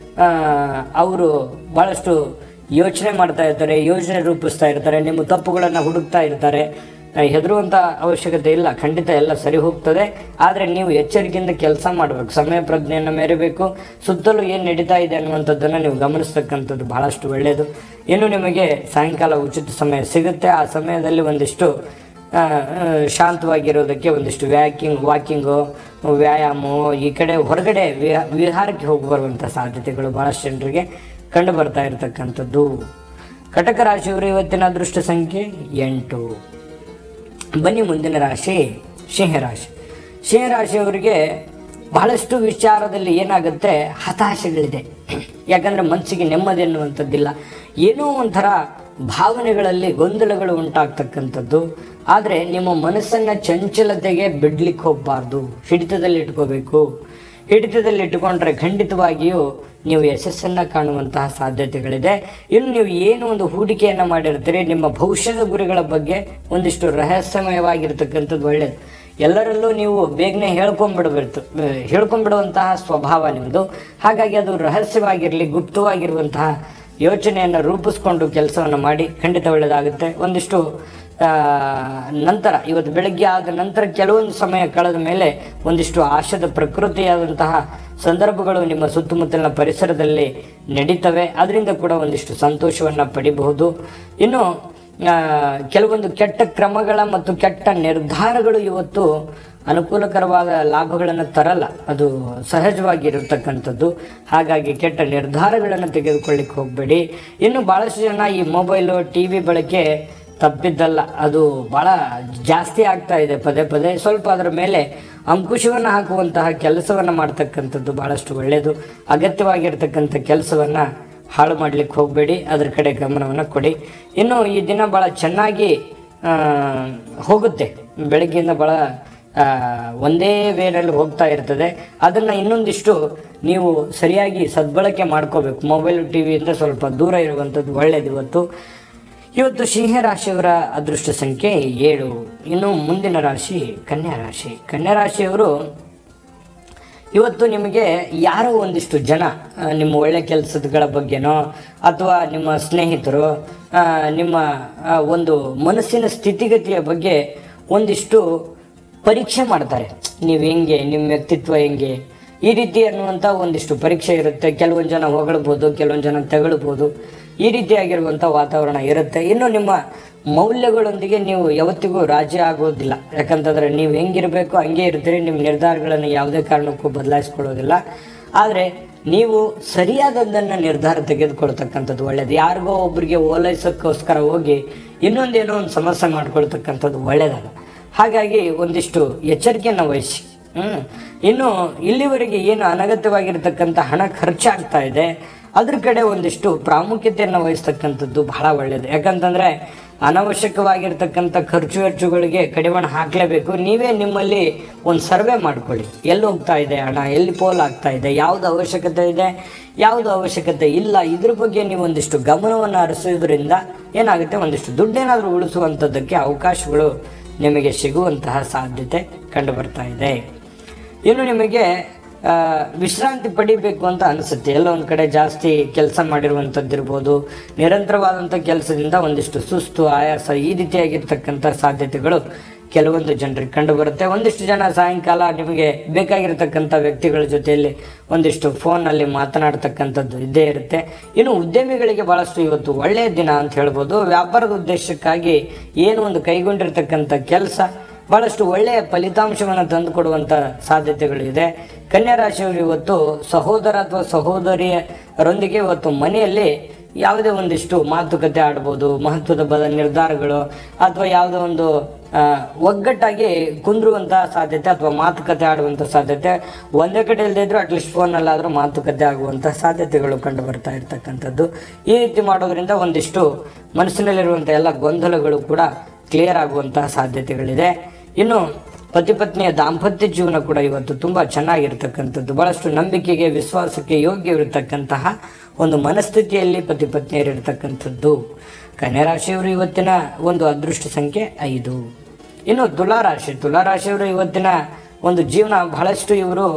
ಅವರು ಬಹಳಷ್ಟು ಯೋಚನೆ ಮಾಡ್ತಾ ಇರ್ತಾರೆ, ಯೋಜನೆ ರೂಪಿಸ್ತಾ ಇರ್ತಾರೆ, ನಿಮ್ಮ ತಪ್ಪುಗಳನ್ನು ಹುಡುಕ್ತಾ ಇರ್ತಾರೆ. ಹೆದರುವಂಥ ಅವಶ್ಯಕತೆ ಇಲ್ಲ, ಖಂಡಿತ ಎಲ್ಲ ಸರಿ ಹೋಗ್ತದೆ. ಆದರೆ ನೀವು ಎಚ್ಚರಿಕೆಯಿಂದ ಕೆಲಸ ಮಾಡಬೇಕು, ಸಮಯ ಪ್ರಜ್ಞೆಯನ್ನು ಮೆರಿಬೇಕು. ಸುತ್ತಲೂ ಏನು ನಡೀತಾ ಇದೆ ಅನ್ನುವಂಥದ್ದನ್ನು ನೀವು ಗಮನಿಸ್ತಕ್ಕಂಥದ್ದು ಬಹಳಷ್ಟು ಒಳ್ಳೆಯದು. ಇನ್ನು ನಿಮಗೆ ಸಾಯಂಕಾಲ ಉಚಿತ ಸಮಯ ಸಿಗುತ್ತೆ. ಆ ಸಮಯದಲ್ಲಿ ಒಂದಿಷ್ಟು ಶಾಂತವಾಗಿರೋದಕ್ಕೆ ಒಂದಿಷ್ಟು ವಾಕಿಂಗು, ವ್ಯಾಯಾಮ, ಈ ಕಡೆ ಹೊರಗಡೆ ವಿಹಾರಕ್ಕೆ ಹೋಗಿ ಬರುವಂಥ ಸಾಧ್ಯತೆಗಳು ಭಾಳಷ್ಟು ಜನರಿಗೆ ಕಂಡು ಬರ್ತಾ ಇರತಕ್ಕಂಥದ್ದು. ಕಟಕ ರಾಶಿಯವರು ಇವತ್ತಿನ ಅದೃಷ್ಟ ಸಂಖ್ಯೆ 8. ಬನ್ನಿ ಮುಂದಿನ ರಾಶಿ ಸಿಂಹರಾಶಿ. ಸಿಂಹರಾಶಿಯವರಿಗೆ ಬಹಳಷ್ಟು ವಿಚಾರದಲ್ಲಿ ಏನಾಗುತ್ತೆ, ಹತಾಶೆಗಳಿದೆ. ಯಾಕಂದರೆ ಮನಸ್ಸಿಗೆ ನೆಮ್ಮದಿ ಅನ್ನುವಂಥದ್ದಿಲ್ಲ, ಏನೋ ಒಂಥರ ಭಾವನೆಗಳಲ್ಲಿ ಗೊಂದಲಗಳು ಉಂಟಾಗ್ತಕ್ಕಂಥದ್ದು. ಆದರೆ ನಿಮ್ಮ ಮನಸ್ಸನ್ನು ಚಂಚಲತೆಗೆ ಬಿಡ್ಲಿಕ್ಕೆ ಹೋಗಬಾರ್ದು, ಹಿಡಿತದಲ್ಲಿ ಇಟ್ಕೋಬೇಕು. ಹಿಡಿತದಲ್ಲಿ ಇಟ್ಟುಕೊಂಡ್ರೆ ಖಂಡಿತವಾಗಿಯೂ ನೀವು ಯಶಸ್ಸನ್ನು ಕಾಣುವಂತಹ ಸಾಧ್ಯತೆಗಳಿದೆ. ಇನ್ನು ನೀವು ಏನು ಒಂದು ಹೂಡಿಕೆಯನ್ನು ಮಾಡಿರ್ತೀರಿ, ನಿಮ್ಮ ಭವಿಷ್ಯದ ಗುರಿಗಳ ಬಗ್ಗೆ ಒಂದಿಷ್ಟು ರಹಸ್ಯಮಯವಾಗಿರ್ತಕ್ಕಂಥದ್ದು ಒಳ್ಳೆಯದು. ಎಲ್ಲರಲ್ಲೂ ನೀವು ಬೇಗನೆ ಹೇಳ್ಕೊಂಡ್ಬಿಡುವಂತಹ ಸ್ವಭಾವ ನಿಮ್ಮದು. ಹಾಗಾಗಿ ಅದು ರಹಸ್ಯವಾಗಿರಲಿ, ಗುಪ್ತವಾಗಿರುವಂತಹ ಯೋಚನೆಯನ್ನು ರೂಪಿಸ್ಕೊಂಡು ಕೆಲಸವನ್ನು ಮಾಡಿ ಖಂಡಿತ ಒಳ್ಳೆಯದಾಗುತ್ತೆ. ಒಂದಿಷ್ಟು ನಂತರ ಇವತ್ತು ಬೆಳಗ್ಗೆ ಆದ ನಂತರ ಕೆಲವೊಂದು ಸಮಯ ಕಳೆದ ಮೇಲೆ ಒಂದಿಷ್ಟು ಆಶಾದ ಪ್ರಕೃತಿಯಾದಂತಹ ಸಂದರ್ಭಗಳು ನಿಮ್ಮ ಸುತ್ತಮುತ್ತಲಿನ ಪರಿಸರದಲ್ಲಿ ನಡೀತವೆ. ಅದರಿಂದ ಕೂಡ ಒಂದಿಷ್ಟು ಸಂತೋಷವನ್ನು ಪಡಿಬಹುದು. ಇನ್ನು ಕೆಲವೊಂದು ಕೆಟ್ಟ ಕ್ರಮಗಳ ಮತ್ತು ಕೆಟ್ಟ ನಿರ್ಧಾರಗಳು ಇವತ್ತು ಅನುಕೂಲಕರವಾದ ಲಾಭಗಳನ್ನು ತರಲ್ಲ, ಅದು ಸಹಜವಾಗಿರತಕ್ಕಂಥದ್ದು. ಹಾಗಾಗಿ ಕೆಟ್ಟ ನಿರ್ಧಾರಗಳನ್ನು ತೆಗೆದುಕೊಳ್ಳಿಕ್ಕೆ ಹೋಗಬೇಡಿ. ಇನ್ನು ಭಾಳಷ್ಟು ಜನ ಈ ಮೊಬೈಲು TV ಬಳಕೆ ತಪ್ಪಿದ್ದಲ್ಲ, ಅದು ಭಾಳ ಜಾಸ್ತಿ ಆಗ್ತಾ ಇದೆ ಪದೇ ಪದೇ. ಸ್ವಲ್ಪ ಅದರ ಮೇಲೆ ಅಂಕುಶವನ್ನು ಹಾಕುವಂತಹ ಕೆಲಸವನ್ನು ಮಾಡ್ತಕ್ಕಂಥದ್ದು ಭಾಳಷ್ಟು ಒಳ್ಳೆಯದು. ಅಗತ್ಯವಾಗಿರ್ತಕ್ಕಂಥ ಕೆಲಸವನ್ನು ಹಾಳು ಮಾಡಲಿಕ್ಕೆ ಹೋಗಬೇಡಿ, ಅದರ ಕಡೆ ಗಮನವನ್ನು ಕೊಡಿ. ಇನ್ನು ಈ ದಿನ ಭಾಳ ಚೆನ್ನಾಗಿ ಹೋಗುತ್ತೆ, ಬೆಳಗ್ಗೆಯಿಂದ ಭಾಳ ಒಂದೇ ವೇನಲ್ಲಿ ಹೋಗ್ತಾ ಇರ್ತದೆ. ಅದನ್ನು ಇನ್ನೊಂದಿಷ್ಟು ನೀವು ಸರಿಯಾಗಿ ಸದ್ಬಳಕೆ ಮಾಡ್ಕೋಬೇಕು. ಮೊಬೈಲು TV ಸ್ವಲ್ಪ ದೂರ ಇರುವಂಥದ್ದು ಒಳ್ಳೆಯದು. ಇವತ್ತು ಸಿಂಹರಾಶಿಯವರ ಅದೃಷ್ಟ ಸಂಖ್ಯೆ 7. ಇನ್ನು ಮುಂದಿನ ರಾಶಿ ಕನ್ಯಾ ರಾಶಿ. ಕನ್ಯಾ ರಾಶಿಯವರು ಇವತ್ತು ನಿಮಗೆ ಯಾರೋ ಒಂದಿಷ್ಟು ಜನ ನಿಮ್ಮ ಒಳ್ಳೆ ಕೆಲಸಗಳ ಬಗ್ಗೆನೋ ಅಥವಾ ನಿಮ್ಮ ಸ್ನೇಹಿತರು ನಿಮ್ಮ ಒಂದು ಮನಸ್ಸಿನ ಸ್ಥಿತಿಗತಿಯ ಬಗ್ಗೆ ಒಂದಿಷ್ಟು ಪರೀಕ್ಷೆ ಮಾಡ್ತಾರೆ. ನೀವು ಹೆಂಗೆ, ನಿಮ್ಮ ವ್ಯಕ್ತಿತ್ವ ಹೆಂಗೆ, ಈ ರೀತಿ ಅನ್ನುವಂಥ ಒಂದಿಷ್ಟು ಪರೀಕ್ಷೆ ಇರುತ್ತೆ. ಕೆಲವೊಂದು ಜನ ಹೊಗಳ್ಬೋದು, ಕೆಲವೊಂದು ಜನ ತೆಗಳ್ಬೋದು. ಈ ರೀತಿಯಾಗಿರುವಂಥ ವಾತಾವರಣ ಇರುತ್ತೆ. ಇನ್ನು ನಿಮ್ಮ ಮೌಲ್ಯಗಳೊಂದಿಗೆ ನೀವು ಯಾವತ್ತಿಗೂ ರಾಜಿ ಆಗೋದಿಲ್ಲ. ಯಾಕಂತಂದರೆ ನೀವು ಹೆಂಗಿರಬೇಕು ಹಂಗೆ ಇರ್ತೀರಿ. ನಿಮ್ಮ ನಿರ್ಧಾರಗಳನ್ನು ಯಾವುದೇ ಕಾರಣಕ್ಕೂ ಬದಲಾಯಿಸ್ಕೊಳ್ಳೋದಿಲ್ಲ. ಆದರೆ ನೀವು ಸರಿಯಾದದ್ದನ್ನು ನಿರ್ಧಾರ ತೆಗೆದುಕೊಳ್ತಕ್ಕಂಥದ್ದು ಒಳ್ಳೆಯದು. ಯಾರಿಗೋ ಒಬ್ಬರಿಗೆ ಓಲೈಸೋಕ್ಕೋಸ್ಕರ ಹೋಗಿ ಇನ್ನೊಂದೇನೋ ಒಂದು ಸಮಸ್ಯೆ ಮಾಡ್ಕೊಳ್ತಕ್ಕಂಥದ್ದು ಒಳ್ಳೆಯದಲ್ಲ. ಹಾಗಾಗಿ ಒಂದಿಷ್ಟು ಎಚ್ಚರಿಕೆಯನ್ನು ವಹಿಸಿ. ಇನ್ನು ಇಲ್ಲಿವರೆಗೆ ಏನು ಅನಗತ್ಯವಾಗಿರ್ತಕ್ಕಂಥ ಹಣ ಖರ್ಚಾಗ್ತಾ ಇದೆ ಅದ್ರ ಕಡೆ ಒಂದಿಷ್ಟು ಪ್ರಾಮುಖ್ಯತೆಯನ್ನು ವಹಿಸ್ತಕ್ಕಂಥದ್ದು ಬಹಳ ಒಳ್ಳೆಯದು. ಯಾಕಂತಂದರೆ ಅನವಶ್ಯಕವಾಗಿರ್ತಕ್ಕಂಥ ಖರ್ಚು ವೆಚ್ಚಗಳಿಗೆ ಕಡಿವಾಣ ಹಾಕಲೇಬೇಕು. ನೀವೇ ನಿಮ್ಮಲ್ಲಿ ಒಂದು ಸರ್ವೆ ಮಾಡ್ಕೊಳ್ಳಿ, ಎಲ್ಲಿ ಹೋಗ್ತಾ ಇದೆ ಹಣ, ಎಲ್ಲಿ ಪೋಲ್ ಆಗ್ತಾ ಇದೆ, ಯಾವುದು ಅವಶ್ಯಕತೆ ಇದೆ, ಯಾವುದು ಅವಶ್ಯಕತೆ ಇಲ್ಲ. ಇದ್ರ ಬಗ್ಗೆ ನೀವು ಒಂದಿಷ್ಟು ಗಮನವನ್ನು ಹರಿಸೋದ್ರಿಂದ ಏನಾಗುತ್ತೆ, ಒಂದಿಷ್ಟು ದುಡ್ಡೇನಾದರೂ ಉಳಿಸುವಂಥದ್ದಕ್ಕೆ ಅವಕಾಶಗಳು ನಿಮಗೆ ಸಿಗುವಂತಹ ಸಾಧ್ಯತೆ ಕಂಡು ಬರ್ತಾ ಇದೆ. ಇನ್ನು ನಿಮಗೆ ವಿಶ್ರಾಂತಿ ಪಡಿಬೇಕು ಅಂತ ಅನಿಸುತ್ತೆ. ಎಲ್ಲ ಒಂದು ಕಡೆ ಜಾಸ್ತಿ ಕೆಲಸ ಮಾಡಿರುವಂಥದ್ದಿರ್ಬೋದು, ನಿರಂತರವಾದಂಥ ಕೆಲಸದಿಂದ ಒಂದಿಷ್ಟು ಸುಸ್ತು, ಆಯಾಸ, ಈ ರೀತಿಯಾಗಿರ್ತಕ್ಕಂಥ ಸಾಧ್ಯತೆಗಳು ಕೆಲವೊಂದು ಜನರಿಗೆ ಕಂಡು ಬರುತ್ತೆ. ಒಂದಿಷ್ಟು ಜನ ಸಾಯಂಕಾಲ ನಿಮಗೆ ಬೇಕಾಗಿರ್ತಕ್ಕಂಥ ವ್ಯಕ್ತಿಗಳ ಜೊತೆಯಲ್ಲಿ ಒಂದಿಷ್ಟು ಫೋನಲ್ಲಿ ಮಾತನಾಡ್ತಕ್ಕಂಥದ್ದು ಇದ್ದೇ ಇರುತ್ತೆ. ಇನ್ನು ಉದ್ಯಮಿಗಳಿಗೆ ಭಾಳಷ್ಟು ಇವತ್ತು ಒಳ್ಳೆಯ ದಿನ ಅಂತ ಹೇಳ್ಬೋದು. ವ್ಯಾಪಾರದ ಉದ್ದೇಶಕ್ಕಾಗಿ ಏನು ಒಂದು ಕೈಗೊಂಡಿರ್ತಕ್ಕಂಥ ಕೆಲಸ ಭಾಳಷ್ಟು ಒಳ್ಳೆಯ ಫಲಿತಾಂಶವನ್ನು ತಂದುಕೊಡುವಂಥ ಸಾಧ್ಯತೆಗಳಿದೆ. ಕನ್ಯಾ ರಾಶಿಯವರು ಇವತ್ತು ಸಹೋದರ ಅಥವಾ ಸಹೋದರಿಯರೊಂದಿಗೆ ಇವತ್ತು ಮನೆಯಲ್ಲಿ ಯಾವುದೇ ಒಂದಿಷ್ಟು ಮಾತುಕತೆ ಆಡ್ಬೋದು, ಮಹತ್ವದ ನಿರ್ಧಾರಗಳು ಅಥವಾ ಯಾವುದೋ ಒಂದು ಒಗ್ಗಟ್ಟಾಗಿ ಕುಂದ್ರುವಂತಹ ಸಾಧ್ಯತೆ ಅಥವಾ ಮಾತುಕತೆ ಆಡುವಂಥ ಸಾಧ್ಯತೆ ಒಂದೇ ಕಡೆ ಇಲ್ಲದೆ ಇದ್ರೂ ಅಟ್ಲೀಸ್ಟ್ ಫೋನಲ್ಲಾದರೂ ಮಾತುಕತೆ ಆಗುವಂಥ ಸಾಧ್ಯತೆಗಳು ಕಂಡು ಬರ್ತಾ ಇರ್ತಕ್ಕಂಥದ್ದು. ಈ ರೀತಿ ಮಾಡೋದ್ರಿಂದ ಒಂದಿಷ್ಟು ಮನಸ್ಸಿನಲ್ಲಿರುವಂಥ ಎಲ್ಲ ಗೊಂದಲಗಳು ಕೂಡ ಕ್ಲಿಯರ್ ಆಗುವಂತಹ ಸಾಧ್ಯತೆಗಳಿದೆ. ಇನ್ನು ಪತಿ ಪತ್ನಿಯ ದಾಂಪತ್ಯ ಜೀವನ ಕೂಡ ಇವತ್ತು ತುಂಬ ಚೆನ್ನಾಗಿರ್ತಕ್ಕಂಥದ್ದು. ಭಾಳಷ್ಟು ನಂಬಿಕೆಗೆ, ವಿಶ್ವಾಸಕ್ಕೆ ಯೋಗ್ಯವಿರತಕ್ಕಂತಹ ಒಂದು ಮನಸ್ಥಿತಿಯಲ್ಲಿ ಪತಿ ಪತ್ನಿಯರಿರ್ತಕ್ಕಂಥದ್ದು. ಕನ್ಯಾ ರಾಶಿಯವರು ಇವತ್ತಿನ ಒಂದು ಅದೃಷ್ಟ ಸಂಖ್ಯೆ 5. ಇನ್ನು ತುಲಾರಾಶಿಯವರು ಇವತ್ತಿನ ಒಂದು ಜೀವನ ಬಹಳಷ್ಟು ಇವರು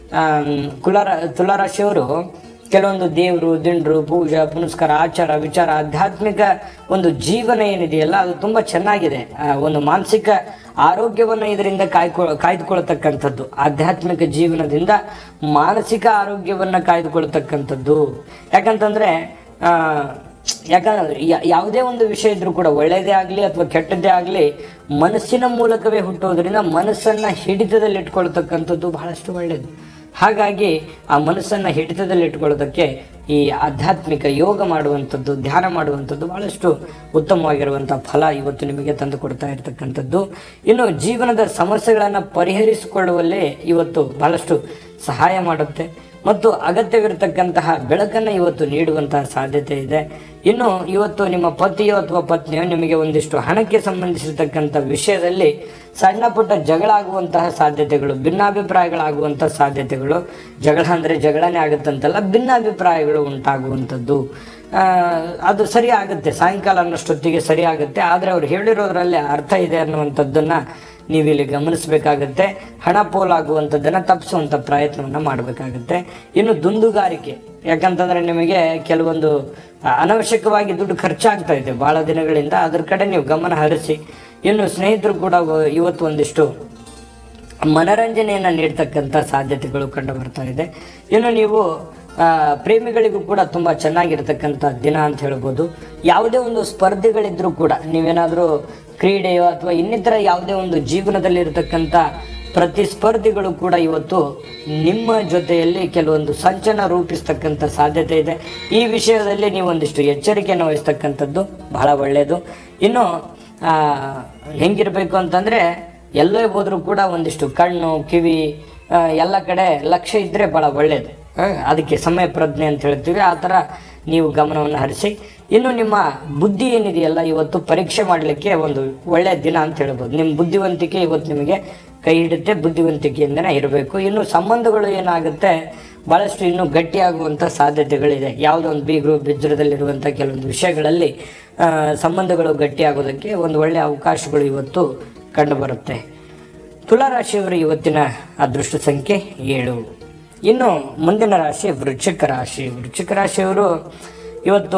ತುಲಾರಾಶಿಯವರು ಕೆಲವೊಂದು ದೇವರು, ದಿಂಡ್ರು, ಪೂಜಾ ಪುನಸ್ಕಾರ, ಆಚಾರ ವಿಚಾರ, ಆಧ್ಯಾತ್ಮಿಕ ಒಂದು ಜೀವನ ಏನಿದೆಯಲ್ಲ ಅದು ತುಂಬ ಚೆನ್ನಾಗಿದೆ. ಒಂದು ಮಾನಸಿಕ ಆರೋಗ್ಯವನ್ನು ಇದರಿಂದ ಕಾಯ್ದುಕೊಳ್ತಕ್ಕಂಥದ್ದು. ಆಧ್ಯಾತ್ಮಿಕ ಜೀವನದಿಂದ ಮಾನಸಿಕ ಆರೋಗ್ಯವನ್ನು ಕಾಯ್ದುಕೊಳ್ತಕ್ಕಂಥದ್ದು. ಯಾಕಂತಂದರೆ ಯಾಕಂದ್ರೆ ಯಾವುದೇ ಒಂದು ವಿಷಯ ಇದ್ರೂ ಕೂಡ ಒಳ್ಳೆಯದೇ ಆಗಲಿ ಅಥವಾ ಕೆಟ್ಟದ್ದೇ ಆಗಲಿ ಮನಸ್ಸಿನ ಮೂಲಕವೇ ಹುಟ್ಟೋದ್ರಿಂದ ಮನಸ್ಸನ್ನು ಹಿಡಿತದಲ್ಲಿ ಇಟ್ಕೊಳ್ತಕ್ಕಂಥದ್ದು ಬಹಳಷ್ಟು ಒಳ್ಳೆಯದು. ಹಾಗಾಗಿ ಆ ಮನಸ್ಸನ್ನು ಹಿಡಿತದಲ್ಲಿ ಇಟ್ಕೊಳ್ಳೋದಕ್ಕೆ ಈ ಆಧ್ಯಾತ್ಮಿಕ ಯೋಗ ಮಾಡುವಂಥದ್ದು, ಧ್ಯಾನ ಮಾಡುವಂಥದ್ದು ಬಹಳಷ್ಟು ಉತ್ತಮವಾಗಿರುವಂಥ ಫಲ ಇವತ್ತು ನಿಮಗೆ ತಂದು ಕೊಡ್ತಾ ಇರತಕ್ಕಂಥದ್ದು. ಇನ್ನು ಜೀವನದ ಸಮಸ್ಯೆಗಳನ್ನು ಪರಿಹರಿಸಿಕೊಳ್ಳುವಲ್ಲೇ ಇವತ್ತು ಬಹಳಷ್ಟು ಸಹಾಯ ಮಾಡುತ್ತೆ ಮತ್ತು ಅಗತ್ಯವಿರತಕ್ಕಂತಹ ಬೆಳಕನ್ನು ಇವತ್ತು ನೀಡುವಂತಹ ಸಾಧ್ಯತೆ ಇದೆ. ಇನ್ನು ಇವತ್ತು ನಿಮ್ಮ ಪತಿಯೋ ಅಥವಾ ಪತ್ನಿಯೋ ನಿಮಗೆ ಒಂದಿಷ್ಟು ಹಣಕ್ಕೆ ಸಂಬಂಧಿಸಿರ್ತಕ್ಕಂಥ ವಿಷಯದಲ್ಲಿ ಸಣ್ಣ ಪುಟ್ಟ ಜಗಳ ಆಗುವಂತಹ ಸಾಧ್ಯತೆಗಳು, ಭಿನ್ನಾಭಿಪ್ರಾಯಗಳಾಗುವಂತಹ ಸಾಧ್ಯತೆಗಳು, ಜಗಳ ಅಂದರೆ ಜಗಳನೇ ಆಗುತ್ತಂತಲ್ಲ, ಭಿನ್ನಾಭಿಪ್ರಾಯಗಳು ಉಂಟಾಗುವಂಥದ್ದು ಅದು ಸರಿ ಆಗುತ್ತೆ, ಸಾಯಂಕಾಲ ಅನ್ನೋಷ್ಟೊತ್ತಿಗೆ ಸರಿ ಆಗುತ್ತೆ. ಆದರೆ ಅವ್ರು ಹೇಳಿರೋದ್ರಲ್ಲಿ ಅರ್ಥ ಇದೆ ಅನ್ನುವಂಥದ್ದನ್ನು ನೀವಿಲ್ಲಿ ಗಮನಿಸಬೇಕಾಗತ್ತೆ. ಹಣ ಪೋಲಾಗುವಂಥದ್ದನ್ನು ತಪ್ಪಿಸುವಂಥ ಪ್ರಯತ್ನವನ್ನು ಮಾಡಬೇಕಾಗತ್ತೆ. ಇನ್ನು ದುಂದುಗಾರಿಕೆ, ಯಾಕಂತಂದರೆ ನಿಮಗೆ ಕೆಲವೊಂದು ಅನವಶ್ಯಕವಾಗಿ ದುಡ್ಡು ಖರ್ಚಾಗ್ತಾ ಇದೆ ಭಾಳ ದಿನಗಳಿಂದ, ಅದ್ರ ಕಡೆ ನೀವು ಗಮನ ಹರಿಸಿ. ಇನ್ನು ಸ್ನೇಹಿತರು ಕೂಡ ಇವತ್ತು ಒಂದಿಷ್ಟು ಮನರಂಜನೆಯನ್ನು ನೀಡ್ತಕ್ಕಂಥ ಸಾಧ್ಯತೆಗಳು ಕಂಡು ಬರ್ತಾ ಇದೆ. ಇನ್ನು ನೀವು ಪ್ರೇಮಿಗಳಿಗೂ ಕೂಡ ತುಂಬ ಚೆನ್ನಾಗಿರ್ತಕ್ಕಂಥ ದಿನ ಅಂತ ಹೇಳ್ಬೋದು. ಯಾವುದೇ ಒಂದು ಸ್ಪರ್ಧೆಗಳಿದ್ರೂ ಕೂಡ, ನೀವೇನಾದರೂ ಕ್ರೀಡೆಯೋ ಅಥವಾ ಇನ್ನಿತರ ಯಾವುದೇ ಒಂದು ಜೀವನದಲ್ಲಿರ್ತಕ್ಕಂಥ ಪ್ರತಿಸ್ಪರ್ಧಿಗಳು ಕೂಡ ಇವತ್ತು ನಿಮ್ಮ ಜೊತೆಯಲ್ಲಿ ಕೆಲವೊಂದು ಸಂಚನ ರೂಪಿಸ್ತಕ್ಕಂಥ ಸಾಧ್ಯತೆ ಇದೆ. ಈ ವಿಷಯದಲ್ಲಿ ನೀವು ಒಂದಿಷ್ಟು ಎಚ್ಚರಿಕೆಯನ್ನು ವಹಿಸ್ತಕ್ಕಂಥದ್ದು ಬಹಳ ಒಳ್ಳೆಯದು. ಇನ್ನು ಹೆಂಗಿರಬೇಕು ಅಂತಂದರೆ, ಎಲ್ಲೇ ಹೋದರೂ ಕೂಡ ಒಂದಿಷ್ಟು ಕಣ್ಣು ಕಿವಿ ಎಲ್ಲ ಕಡೆ ಲಕ್ಷ್ಯ ಇದ್ದರೆ ಭಾಳ ಒಳ್ಳೆಯದು. ಅದಕ್ಕೆ ಸಮಯ ಪ್ರಜ್ಞೆ ಅಂತ ಹೇಳ್ತೀವಿ, ಆ ಥರ ನೀವು ಗಮನವನ್ನು ಹರಿಸಿ. ಇನ್ನು ನಿಮ್ಮ ಬುದ್ಧಿ ಏನಿದೆಯಲ್ಲ, ಇವತ್ತು ಪರೀಕ್ಷೆ ಮಾಡಲಿಕ್ಕೆ ಒಂದು ಒಳ್ಳೆಯ ದಿನ ಅಂತ ಹೇಳ್ಬೋದು. ನಿಮ್ಮ ಬುದ್ಧಿವಂತಿಕೆ ಇವತ್ತು ನಿಮಗೆ ಕೈ ಹಿಡುತ್ತೆ, ಬುದ್ಧಿವಂತಿಕೆಯಿಂದನೇ ಇರಬೇಕು. ಇನ್ನು ಸಂಬಂಧಗಳು ಏನಾಗುತ್ತೆ, ಭಾಳಷ್ಟು ಇನ್ನೂ ಗಟ್ಟಿಯಾಗುವಂಥ ಸಾಧ್ಯತೆಗಳಿದೆ. ಯಾವುದೋ ಒಂದು ಬೀಗರು ಬಿಜ್ರದಲ್ಲಿರುವಂಥ ಕೆಲವೊಂದು ವಿಷಯಗಳಲ್ಲಿ ಸಂಬಂಧಗಳು ಗಟ್ಟಿಯಾಗೋದಕ್ಕೆ ಒಂದು ಒಳ್ಳೆಯ ಅವಕಾಶಗಳು ಇವತ್ತು ಕಂಡುಬರುತ್ತೆ. ತುಲಾರಾಶಿಯವರು ಇವತ್ತಿನ ಅದೃಷ್ಟ ಸಂಖ್ಯೆ 7. ಇನ್ನು ಮುಂದಿನ ರಾಶಿ ವೃಶ್ಚಿಕ ರಾಶಿ. ವೃಶ್ಚಿಕ ರಾಶಿಯವರು ಇವತ್ತು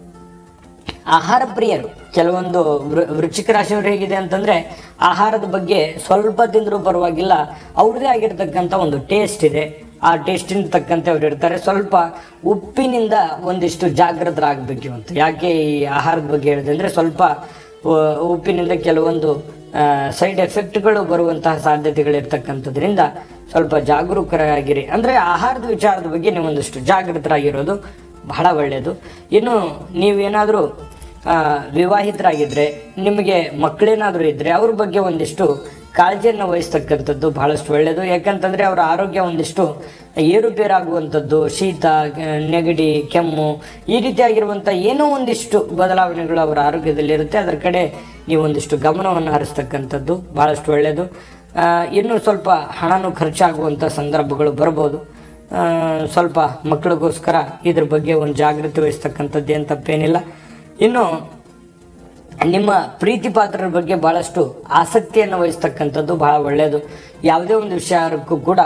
ಆಹಾರ ಪ್ರಿಯರು. ಕೆಲವೊಂದು ವೃಶ್ಚಿಕ ರಾಶಿಯವರು ಹೇಗಿದೆ ಅಂತಂದರೆ, ಆಹಾರದ ಬಗ್ಗೆ ಸ್ವಲ್ಪ ತಿಂದರೂ ಪರವಾಗಿಲ್ಲ, ಅವ್ರದ್ದೇ ಆಗಿರ್ತಕ್ಕಂಥ ಒಂದು ಟೇಸ್ಟ್ ಇದೆ. ಆ ಟೇಸ್ಟಿನ ತಕ್ಕಂತೆ ಅವ್ರು ಇರ್ತಾರೆ. ಸ್ವಲ್ಪ ಉಪ್ಪಿನಿಂದ ಒಂದಿಷ್ಟು ಜಾಗೃತರಾಗಬೇಕು ಅಂತ. ಯಾಕೆ ಈ ಆಹಾರದ ಬಗ್ಗೆ ಹೇಳಿದೆ ಅಂದರೆ, ಸ್ವಲ್ಪ ಉಪ್ಪಿನಿಂದ ಕೆಲವೊಂದು ಸೈಡ್ ಎಫೆಕ್ಟ್ಗಳು ಬರುವಂತಹ ಸಾಧ್ಯತೆಗಳಿರ್ತಕ್ಕಂಥದ್ರಿಂದ ಸ್ವಲ್ಪ ಜಾಗರೂಕರಾಗಿರಿ. ಅಂದರೆ ಆಹಾರದ ವಿಚಾರದ ಬಗ್ಗೆ ನೀವು ಒಂದಿಷ್ಟು ಜಾಗೃತರಾಗಿರೋದು ಬಹಳ ಒಳ್ಳೆಯದು. ಇನ್ನು ನೀವೇನಾದರೂ ವಿವಾಹಿತರಾಗಿದ್ದರೆ, ನಿಮಗೆ ಮಕ್ಕಳೇನಾದರೂ ಇದ್ದರೆ ಅವ್ರ ಬಗ್ಗೆ ಒಂದಿಷ್ಟು ಕಾಳಜಿಯನ್ನು ವಹಿಸ್ತಕ್ಕಂಥದ್ದು ಬಹಳಷ್ಟು ಒಳ್ಳೆಯದು. ಯಾಕಂತಂದರೆ ಅವರ ಆರೋಗ್ಯ ಒಂದಿಷ್ಟು ಏರುಪೇರಾಗುವಂಥದ್ದು, ಶೀತ, ನೆಗಡಿ, ಕೆಮ್ಮು ಈ ರೀತಿಯಾಗಿರುವಂಥ ಏನೋ ಒಂದಿಷ್ಟು ಬದಲಾವಣೆಗಳು ಅವರ ಆರೋಗ್ಯದಲ್ಲಿರುತ್ತೆ. ಅದರ ಕಡೆ ನೀವು ಒಂದಿಷ್ಟು ಗಮನವನ್ನು ಹರಿಸ್ತಕ್ಕಂಥದ್ದು ಭಾಳಷ್ಟು ಒಳ್ಳೆಯದು. ಇನ್ನೂ ಸ್ವಲ್ಪ ಹಣನೂ ಖರ್ಚಾಗುವಂಥ ಸಂದರ್ಭಗಳು ಬರ್ಬೋದು. ಸ್ವಲ್ಪ ಮಕ್ಕಳಿಗೋಸ್ಕರ ಇದ್ರ ಬಗ್ಗೆ ಒಂದು ಜಾಗೃತಿ ವಹಿಸ್ತಕ್ಕಂಥದ್ದು ಏನು ತಪ್ಪೇನಿಲ್ಲ. ಇನ್ನು ನಿಮ್ಮ ಪ್ರೀತಿ ಪಾತ್ರರ ಬಗ್ಗೆ ಭಾಳಷ್ಟು ಆಸಕ್ತಿಯನ್ನು ವಹಿಸ್ತಕ್ಕಂಥದ್ದು ಬಹಳ ಒಳ್ಳೆಯದು. ಯಾವುದೇ ಒಂದು ವಿಷಯಕ್ಕೂ ಕೂಡ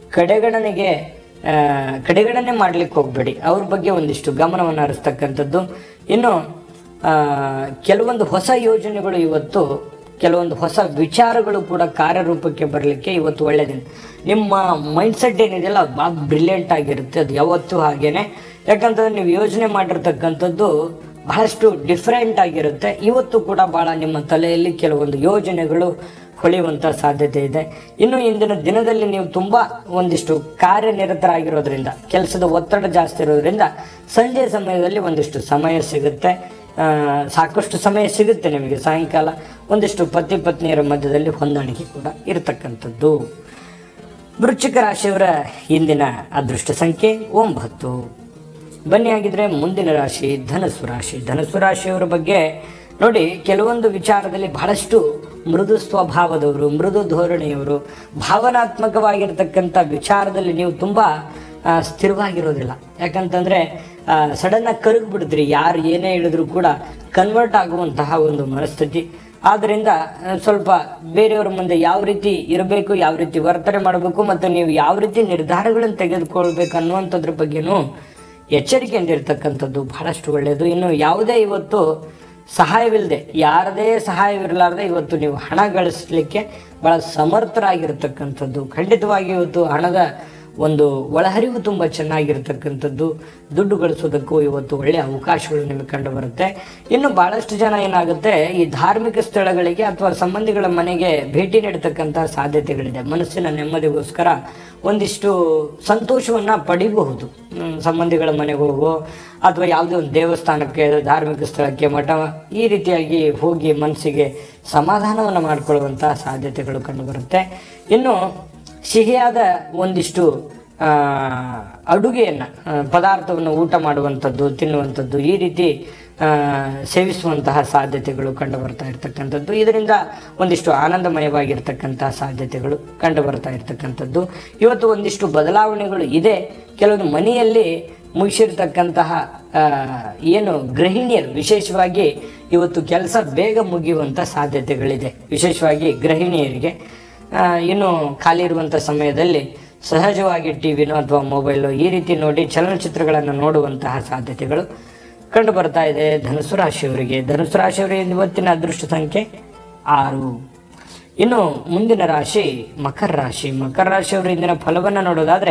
ಕಡೆಗಣನೆ ಮಾಡಲಿಕ್ಕೆ ಹೋಗಬೇಡಿ. ಅವ್ರ ಬಗ್ಗೆ ಒಂದಿಷ್ಟು ಗಮನವನ್ನು ಹರಿಸ್ತಕ್ಕಂಥದ್ದು. ಇನ್ನು ಕೆಲವೊಂದು ಹೊಸ ಯೋಜನೆಗಳು ಇವತ್ತು, ಕೆಲವೊಂದು ಹೊಸ ವಿಚಾರಗಳು ಕೂಡ ಕಾರ್ಯರೂಪಕ್ಕೆ ಬರಲಿಕ್ಕೆ ಇವತ್ತು ಒಳ್ಳೆಯದಿನ. ನಿಮ್ಮ ಮೈಂಡ್ಸೆಟ್ ಏನಿದೆಯಲ್ಲ ಅದು ಭಾಳ ಬ್ರಿಲಿಯಂಟ್ ಆಗಿರುತ್ತೆ. ಅದು ಯಾವತ್ತೂ ಹಾಗೇನೆ. ಯಾಕಂತಂದ್ರೆ ನೀವು ಯೋಚನೆ ಮಾಡಿರ್ತಕ್ಕಂಥದ್ದು ಬಹಳಷ್ಟು ಡಿಫ್ರೆಂಟ್ ಆಗಿರುತ್ತೆ. ಇವತ್ತು ಕೂಡ ಭಾಳ ನಿಮ್ಮ ತಲೆಯಲ್ಲಿ ಕೆಲವೊಂದು ಯೋಜನೆಗಳು ಹೊಳೆಯುವಂಥ ಸಾಧ್ಯತೆ ಇದೆ. ಇನ್ನು ಇಂದಿನ ದಿನದಲ್ಲಿ ನೀವು ತುಂಬ ಒಂದಿಷ್ಟು ಕಾರ್ಯನಿರತರಾಗಿರೋದ್ರಿಂದ, ಕೆಲಸದ ಒತ್ತಡ ಜಾಸ್ತಿ ಇರೋದ್ರಿಂದ ಸಂಜೆ ಸಮಯದಲ್ಲಿ ಒಂದಿಷ್ಟು ಸಮಯ ಸಿಗುತ್ತೆ, ಸಾಕಷ್ಟು ಸಮಯ ಸಿಗುತ್ತೆ ನಿಮಗೆ. ಸಾಯಂಕಾಲ ಒಂದಿಷ್ಟು ಪತಿ ಪತ್ನಿಯರ ಮಧ್ಯದಲ್ಲಿ ಹೊಂದಾಣಿಕೆ ಕೂಡ ಇರತಕ್ಕಂಥದ್ದು. ವೃಶ್ಚಿಕ ರಾಶಿಯವರ ಇಂದಿನ ಅದೃಷ್ಟ ಸಂಖ್ಯೆ 9. ಬನ್ನಿ ಆಗಿದ್ರೆ ಮುಂದಿನ ರಾಶಿ ಧನಸ್ಸು ರಾಶಿ. ಧನಸ್ಸು ರಾಶಿಯವರ ಬಗ್ಗೆ ನೋಡಿ, ಕೆಲವೊಂದು ವಿಚಾರದಲ್ಲಿ ಬಹಳಷ್ಟು ಮೃದು ಸ್ವಭಾವದವರು, ಮೃದು ಧೋರಣೆಯವರು, ಭಾವನಾತ್ಮಕವಾಗಿರ್ತಕ್ಕಂಥ ವಿಚಾರದಲ್ಲಿ ನೀವು ತುಂಬ ಸ್ಥಿರವಾಗಿರೋದಿಲ್ಲ. ಯಾಕಂತಂದರೆ ಸಡನ್ನಾಗಿ ಕರಗಿಬಿಡಿದ್ರಿ, ಯಾರು ಏನೇ ಹೇಳಿದ್ರು ಕೂಡ ಕನ್ವರ್ಟ್ ಆಗುವಂತಹ ಒಂದು ಮನಸ್ಥಿತಿ. ಆದ್ದರಿಂದ ಸ್ವಲ್ಪ ಬೇರೆಯವರ ಮುಂದೆ ಯಾವ ರೀತಿ ಇರಬೇಕು, ಯಾವ ರೀತಿ ವರ್ತನೆ ಮಾಡಬೇಕು ಮತ್ತು ನೀವು ಯಾವ ರೀತಿ ನಿರ್ಧಾರಗಳನ್ನು ತೆಗೆದುಕೊಳ್ಬೇಕು ಅನ್ನುವಂಥದ್ರ ಬಗ್ಗೆನೂ ಎಚ್ಚರಿಕೆಯಿಂದ ಇರ್ತಕ್ಕಂಥದ್ದು ಬಹಳಷ್ಟು ಒಳ್ಳೆಯದು. ಇನ್ನು ಯಾವುದೇ ಇವತ್ತು ಸಹಾಯವಿಲ್ಲದೆ, ಯಾರದೇ ಸಹಾಯವಿರಲಾರ್ದೆ ಇವತ್ತು ನೀವು ಹಣ ಗಳಿಸಲಿಕ್ಕೆ ಭಾಳ ಸಮರ್ಥರಾಗಿರ್ತಕ್ಕಂಥದ್ದು. ಖಂಡಿತವಾಗಿ ಇವತ್ತು ಹಣದ ಒಂದು ಒಳಹರಿವು ತುಂಬ ಚೆನ್ನಾಗಿರ್ತಕ್ಕಂಥದ್ದು, ದುಡ್ಡು ಗಳಿಸೋದಕ್ಕೂ ಇವತ್ತು ಒಳ್ಳೆಯ ಅವಕಾಶಗಳು ನಿಮಗೆ ಕಂಡು ಬರುತ್ತೆ. ಇನ್ನು ಬಹಳಷ್ಟು ಜನ ಏನಾಗುತ್ತೆ, ಈ ಧಾರ್ಮಿಕ ಸ್ಥಳಗಳಿಗೆ ಅಥವಾ ಸಂಬಂಧಿಗಳ ಮನೆಗೆ ಭೇಟಿ ನೀಡತಕ್ಕಂತಹ ಸಾಧ್ಯತೆಗಳಿದೆ. ಮನಸ್ಸಿನ ನೆಮ್ಮದಿಗೋಸ್ಕರ ಒಂದಿಷ್ಟು ಸಂತೋಷವನ್ನ ಪಡಿಬಹುದು. ಸಂಬಂಧಿಗಳ ಮನೆಗೆ ಹೋಗೋ ಅಥವಾ ಯಾವುದೇ ಒಂದು ದೇವಸ್ಥಾನಕ್ಕೆ, ಧಾರ್ಮಿಕ ಸ್ಥಳಕ್ಕೆ, ಮಠ, ಈ ರೀತಿಯಾಗಿ ಹೋಗಿ ಮನಸ್ಸಿಗೆ ಸಮಾಧಾನವನ್ನು ಮಾಡಿಕೊಳ್ಳುವಂತಹ ಸಾಧ್ಯತೆಗಳು ಕಂಡುಬರುತ್ತೆ. ಇನ್ನು ಸಿಹಿಯಾದ ಒಂದಿಷ್ಟು ಅಡುಗೆಯನ್ನು, ಪದಾರ್ಥವನ್ನು ಊಟ ಮಾಡುವಂಥದ್ದು, ತಿನ್ನುವಂಥದ್ದು, ಈ ರೀತಿ ಸೇವಿಸುವಂತಹ ಸಾಧ್ಯತೆಗಳು ಕಂಡು ಬರ್ತಾ ಇರ್ತಕ್ಕಂಥದ್ದು. ಇದರಿಂದ ಒಂದಿಷ್ಟು ಆನಂದಮಯವಾಗಿರ್ತಕ್ಕಂತಹ ಸಾಧ್ಯತೆಗಳು ಕಂಡು ಬರ್ತಾ ಇರ್ತಕ್ಕಂಥದ್ದು. ಇವತ್ತು ಒಂದಿಷ್ಟು ಬದಲಾವಣೆಗಳು ಇದೆ. ಕೆಲವೊಂದು ಮನೆಯಲ್ಲಿ ಮುಗಿಸಿರ್ತಕ್ಕಂತಹ ಏನು ಗೃಹಿಣಿಯರು, ವಿಶೇಷವಾಗಿ ಇವತ್ತು ಕೆಲಸ ಬೇಗ ಮುಗಿಯುವಂಥ ಸಾಧ್ಯತೆಗಳಿದೆ. ವಿಶೇಷವಾಗಿ ಗೃಹಿಣಿಯರಿಗೆ ಇನ್ನು ಖಾಲಿ ಇರುವಂಥ ಸಮಯದಲ್ಲಿ ಸಹಜವಾಗಿ ಟಿವಿನೋ ಅಥವಾ ಮೊಬೈಲು ಈ ರೀತಿ ನೋಡಿ ಚಲನಚಿತ್ರಗಳನ್ನು ನೋಡುವಂತಹ ಸಾಧ್ಯತೆಗಳು ಕಂಡು ಬರ್ತಾ ಇದೆ. ಧನುಸು ರಾಶಿಯವರಿಗೆ ಇವತ್ತಿನ ಅದೃಷ್ಟ ಸಂಖ್ಯೆ 6. ಇನ್ನು ಮುಂದಿನ ರಾಶಿ ಮಕರ ರಾಶಿ. ಮಕರ ರಾಶಿಯವರು ಇಂದಿನ ಫಲವನ್ನು ನೋಡೋದಾದ್ರೆ,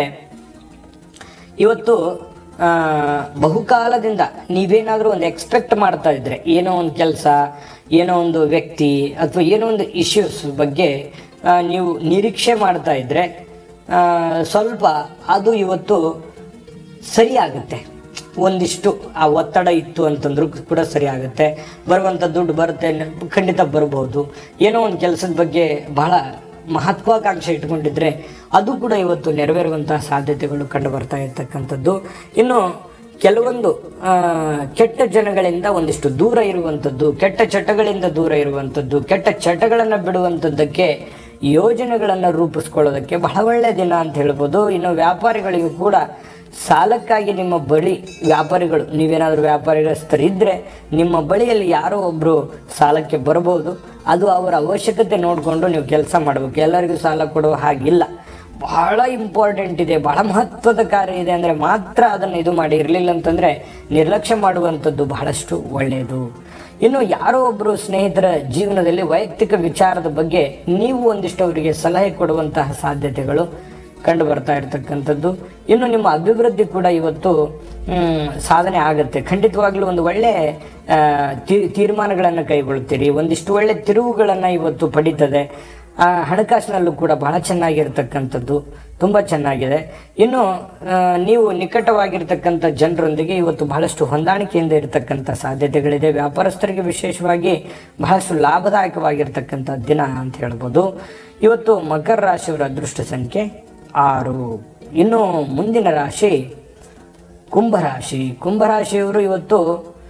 ಇವತ್ತು ಬಹುಕಾಲದಿಂದ ನೀವೇನಾದರೂ ಒಂದು ಎಕ್ಸ್ಪೆಕ್ಟ್ ಮಾಡ್ತಾ ಇದ್ರೆ, ಏನೋ ಒಂದು ಕೆಲಸ, ಏನೋ ಒಂದು ವ್ಯಕ್ತಿ ಅಥವಾ ಏನೋ ಒಂದು ಇಶ್ಯೂಸ್ ಬಗ್ಗೆ ನೀವು ನಿರೀಕ್ಷೆ ಮಾಡ್ತಾ ಇದ್ರೆ ಸ್ವಲ್ಪ ಅದು ಇವತ್ತು ಸರಿಯಾಗುತ್ತೆ. ಒಂದಿಷ್ಟು ಆ ಒತ್ತಡ ಇತ್ತು ಅಂತಂದ್ರೂ ಕೂಡ ಸರಿ ಆಗುತ್ತೆ. ಬರುವಂಥ ದುಡ್ಡು ಬರುತ್ತೆ, ಖಂಡಿತ ಬರ್ಬೋದು. ಏನೋ ಒಂದು ಕೆಲಸದ ಬಗ್ಗೆ ಬಹಳ ಮಹತ್ವಾಕಾಂಕ್ಷೆ ಇಟ್ಕೊಂಡಿದ್ರೆ ಅದು ಕೂಡ ಇವತ್ತು ನೆರವೇರುವಂತಹ ಸಾಧ್ಯತೆಗಳು ಕಂಡು ಬರ್ತಾ ಇರ್ತಕ್ಕಂಥದ್ದು. ಇನ್ನು ಕೆಲವೊಂದು ಕೆಟ್ಟ ಜನಗಳಿಂದ ಒಂದಿಷ್ಟು ದೂರ ಇರುವಂಥದ್ದು, ಕೆಟ್ಟ ಚಟಗಳಿಂದ ದೂರ ಇರುವಂಥದ್ದು, ಕೆಟ್ಟ ಚಟಗಳನ್ನು ಬಿಡುವಂಥದ್ದಕ್ಕೆ ಯೋಜನೆಗಳನ್ನು ರೂಪಿಸ್ಕೊಳ್ಳೋದಕ್ಕೆ ಬಹಳ ಒಳ್ಳೆಯ ದಿನ ಅಂತ ಹೇಳ್ಬೋದು. ಇನ್ನು ವ್ಯಾಪಾರಿಗಳಿಗೂ ಕೂಡ ಸಾಲಕ್ಕಾಗಿ ನಿಮ್ಮ ಬಳಿ ವ್ಯಾಪಾರಿಗಳು, ನೀವೇನಾದರೂ ವ್ಯಾಪಾರಿಗಳಿದ್ರೆ ನಿಮ್ಮ ಬಳಿಯಲ್ಲಿ ಯಾರೋ ಒಬ್ಬರು ಸಾಲಕ್ಕೆ ಬರಬಹುದು. ಅದು ಅವರ ಅವಶ್ಯಕತೆ ನೋಡಿಕೊಂಡು ನೀವು ಕೆಲಸ ಮಾಡಬೇಕು. ಎಲ್ಲರಿಗೂ ಸಾಲ ಕೊಡುವ ಹಾಗಿಲ್ಲ. ಬಹಳ ಇಂಪಾರ್ಟೆಂಟ್ ಇದೆ, ಬಹಳ ಮಹತ್ವದ ಕಾರ್ಯ ಇದೆ ಅಂದರೆ ಮಾತ್ರ ಅದನ್ನು ಇದು ಮಾಡಿ. ಇರಲಿಲ್ಲ ಅಂತಂದರೆ ನಿರ್ಲಕ್ಷ್ಯ ಮಾಡುವಂಥದ್ದು ಬಹಳಷ್ಟು ಒಳ್ಳೆಯದು. ಇನ್ನು ಯಾರೋ ಒಬ್ಬರು ಸ್ನೇಹಿತರ ಜೀವನದಲ್ಲಿ ವೈಯಕ್ತಿಕ ವಿಚಾರದ ಬಗ್ಗೆ ನೀವು ಒಂದಿಷ್ಟು ಅವರಿಗೆ ಸಲಹೆ ಕೊಡುವಂತಹ ಸಾಧ್ಯತೆಗಳು ಕಂಡು ಬರ್ತಾ ಇರ್ತಕ್ಕಂಥದ್ದು. ಇನ್ನು ನಿಮ್ಮ ಅಭಿವೃದ್ಧಿ ಕೂಡ ಇವತ್ತು ಸಾಧನೆ ಆಗುತ್ತೆ. ಖಂಡಿತವಾಗ್ಲೂ ಒಂದು ಒಳ್ಳೆ ತೀರ್ಮಾನಗಳನ್ನು ಕೈಗೊಳ್ತೀರಿ. ಒಂದಿಷ್ಟು ಒಳ್ಳೆ ತಿರುವುಗಳನ್ನು ಇವತ್ತು ಪಡೀತದೆ. ಹಣಕಾಸಿನಲ್ಲೂ ಕೂಡ ಬಹಳ ಚೆನ್ನಾಗಿರ್ತಕ್ಕಂಥದ್ದು, ತುಂಬ ಚೆನ್ನಾಗಿದೆ. ಇನ್ನು ನೀವು ನಿಕಟವಾಗಿರ್ತಕ್ಕಂಥ ಜನರೊಂದಿಗೆ ಇವತ್ತು ಬಹಳಷ್ಟು ಹೊಂದಾಣಿಕೆಯಿಂದ ಇರತಕ್ಕಂಥ ಸಾಧ್ಯತೆಗಳಿದೆ. ವ್ಯಾಪಾರಸ್ಥರಿಗೆ ವಿಶೇಷವಾಗಿ ಬಹಳಷ್ಟು ಲಾಭದಾಯಕವಾಗಿರ್ತಕ್ಕಂಥ ದಿನ ಅಂತ ಹೇಳ್ಬೋದು. ಇವತ್ತು ಮಕರ ರಾಶಿಯವರ ಅದೃಷ್ಟ ಸಂಖ್ಯೆ 6. ಇನ್ನು ಮುಂದಿನ ರಾಶಿ ಕುಂಭರಾಶಿ. ಕುಂಭರಾಶಿಯವರು ಇವತ್ತು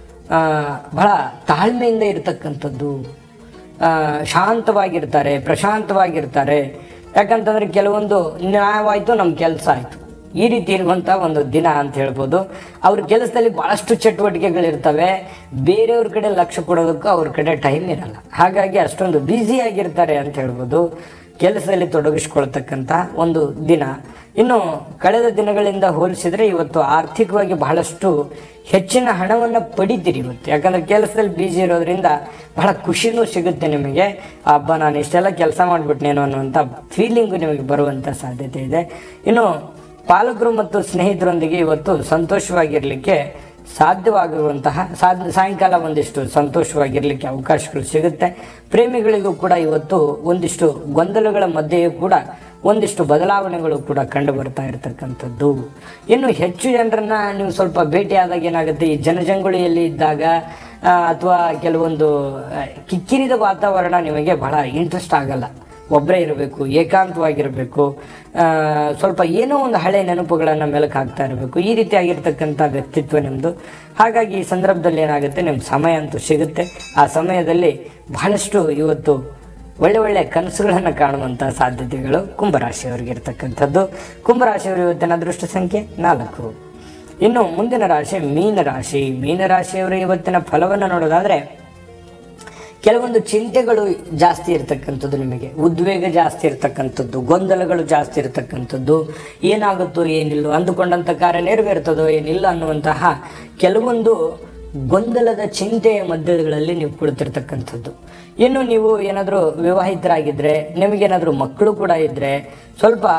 ಬಹಳ ತಾಳ್ಮೆಯಿಂದ ಇರತಕ್ಕಂಥದ್ದು, ಶಾಂತವಾಗಿರ್ತಾರೆ, ಪ್ರಶಾಂತವಾಗಿರ್ತಾರೆ. ಯಾಕಂತಂದ್ರೆ ಕೆಲವೊಂದು ನ್ಯಾಯವಾಯಿತು, ನಮ್ಮ ಕೆಲಸ ಆಯಿತು, ಈ ರೀತಿ ಇರುವಂಥ ಒಂದು ದಿನ ಅಂತ ಹೇಳ್ಬೋದು. ಅವ್ರ ಕೆಲಸದಲ್ಲಿ ಭಾಳಷ್ಟು ಚಟುವಟಿಕೆಗಳಿರ್ತವೆ. ಬೇರೆಯವ್ರ ಕಡೆ ಲಕ್ಷ್ಯ ಕೊಡೋದಕ್ಕೂ ಅವ್ರ ಕಡೆ ಟೈಮ್ ಇರಲ್ಲ. ಹಾಗಾಗಿ ಅಷ್ಟೊಂದು ಬ್ಯುಸಿಯಾಗಿರ್ತಾರೆ ಅಂತ ಹೇಳ್ಬೋದು. ಕೆಲಸದಲ್ಲಿ ತೊಡಗಿಸ್ಕೊಳ್ತಕ್ಕಂಥ ಒಂದು ದಿನ. ಇನ್ನು ಕಳೆದ ದಿನಗಳಿಂದ ಹೋಲಿಸಿದರೆ ಇವತ್ತು ಆರ್ಥಿಕವಾಗಿ ಬಹಳಷ್ಟು ಹೆಚ್ಚಿನ ಹಣವನ್ನು ಪಡಿತೀರಿ ಇವತ್ತು. ಯಾಕಂದರೆ ಕೆಲಸದಲ್ಲಿ ಬ್ಯುಸಿ ಇರೋದ್ರಿಂದ ಬಹಳ ಖುಷಿನೂ ಸಿಗುತ್ತೆ ನಿಮಗೆ. ಹಬ್ಬ, ನಾನು ಇಷ್ಟೆಲ್ಲ ಕೆಲಸ ಮಾಡಿಬಿಟ್ನೇನೋ ಅನ್ನುವಂಥ ಫೀಲಿಂಗು ನಿಮಗೆ ಬರುವಂಥ ಸಾಧ್ಯತೆ ಇದೆ. ಇನ್ನು ಪಾಲಕರು ಮತ್ತು ಸ್ನೇಹಿತರೊಂದಿಗೆ ಇವತ್ತು ಸಂತೋಷವಾಗಿರಲಿಕ್ಕೆ ಸಾಧ್ಯವಾಗಿರುವಂತಹ ಸಾಯಂಕಾಲ ಒಂದಿಷ್ಟು ಸಂತೋಷವಾಗಿರಲಿಕ್ಕೆ ಅವಕಾಶಗಳು ಸಿಗುತ್ತೆ. ಪ್ರೇಮಿಗಳಿಗೂ ಕೂಡ ಇವತ್ತು ಒಂದಿಷ್ಟು ಗೊಂದಲಗಳ ಮಧ್ಯೆಯೂ ಕೂಡ ಒಂದಿಷ್ಟು ಬದಲಾವಣೆಗಳು ಕೂಡ ಕಂಡು ಬರ್ತಾ ಇರತಕ್ಕಂಥದ್ದು. ಇನ್ನು ಹೆಚ್ಚು ಜನರನ್ನ ನೀವು ಸ್ವಲ್ಪ ಭೇಟಿಯಾದಾಗ ಏನಾಗುತ್ತೆ, ಈ ಜನಜಂಗುಳಿಯಲ್ಲಿ ಇದ್ದಾಗ ಅಥವಾ ಕೆಲವೊಂದು ಕಿಕ್ಕಿರಿದ ವಾತಾವರಣ ನಿಮಗೆ ಬಹಳ ಇಂಟ್ರೆಸ್ಟ್ ಆಗಲ್ಲ. ಒಬ್ಬರೇ ಇರಬೇಕು, ಏಕಾಂತವಾಗಿರಬೇಕು, ಸ್ವಲ್ಪ ಏನೋ ಒಂದು ಹಳೆ ನೆನಪುಗಳನ್ನು ಮೆಲುಕು ಹಾಕ್ತಾ ಇರಬೇಕು. ಈ ರೀತಿಯಾಗಿರ್ತಕ್ಕಂಥ ವ್ಯಕ್ತಿತ್ವ ನಿಮ್ಮದು. ಹಾಗಾಗಿ ಈ ಸಂದರ್ಭದಲ್ಲಿ ಏನಾಗುತ್ತೆ, ನಿಮ್ಗೆ ಸಮಯ ಅಂತೂ ಸಿಗುತ್ತೆ. ಆ ಸಮಯದಲ್ಲಿ ಬಹಳಷ್ಟು ಇವತ್ತು ಒಳ್ಳೆ ಒಳ್ಳೆ ಕನಸುಗಳನ್ನು ಕಾಣುವಂಥ ಸಾಧ್ಯತೆಗಳು ಕುಂಭರಾಶಿಯವರಿಗೆ ಇರ್ತಕ್ಕಂಥದ್ದು. ಕುಂಭರಾಶಿಯವರು ಇವತ್ತಿನ ಅದೃಷ್ಟ ಸಂಖ್ಯೆ 4. ಇನ್ನು ಮುಂದಿನ ರಾಶಿ ಮೀನರಾಶಿ. ಮೀನರಾಶಿಯವರು ಇವತ್ತಿನ ಫಲವನ್ನು ನೋಡೋದಾದರೆ, ಕೆಲವೊಂದು ಚಿಂತೆಗಳು ಜಾಸ್ತಿ ಇರ್ತಕ್ಕಂಥದ್ದು, ನಿಮಗೆ ಉದ್ವೇಗ ಜಾಸ್ತಿ ಇರ್ತಕ್ಕಂಥದ್ದು, ಗೊಂದಲಗಳು ಜಾಸ್ತಿ ಇರ್ತಕ್ಕಂಥದ್ದು, ಏನಾಗುತ್ತೋ ಏನಿಲ್ಲೋ, ಅಂದುಕೊಂಡಂಥ ಕಾರ್ಯ ನೆರವೇರ್ತದೋ ಏನಿಲ್ಲ ಅನ್ನುವಂತಹ ಕೆಲವೊಂದು ಗೊಂದಲದ ಚಿಂತೆಯ ಮಧ್ಯಗಳಲ್ಲಿ ನೀವು ಕುಳಿತಿರ್ತಕ್ಕಂಥದ್ದು. ಇನ್ನು ನೀವು ಏನಾದರೂ ವಿವಾಹಿತರಾಗಿದ್ದರೆ, ನಿಮಗೇನಾದರೂ ಮಕ್ಕಳು ಕೂಡ ಇದ್ದರೆ ಸ್ವಲ್ಪ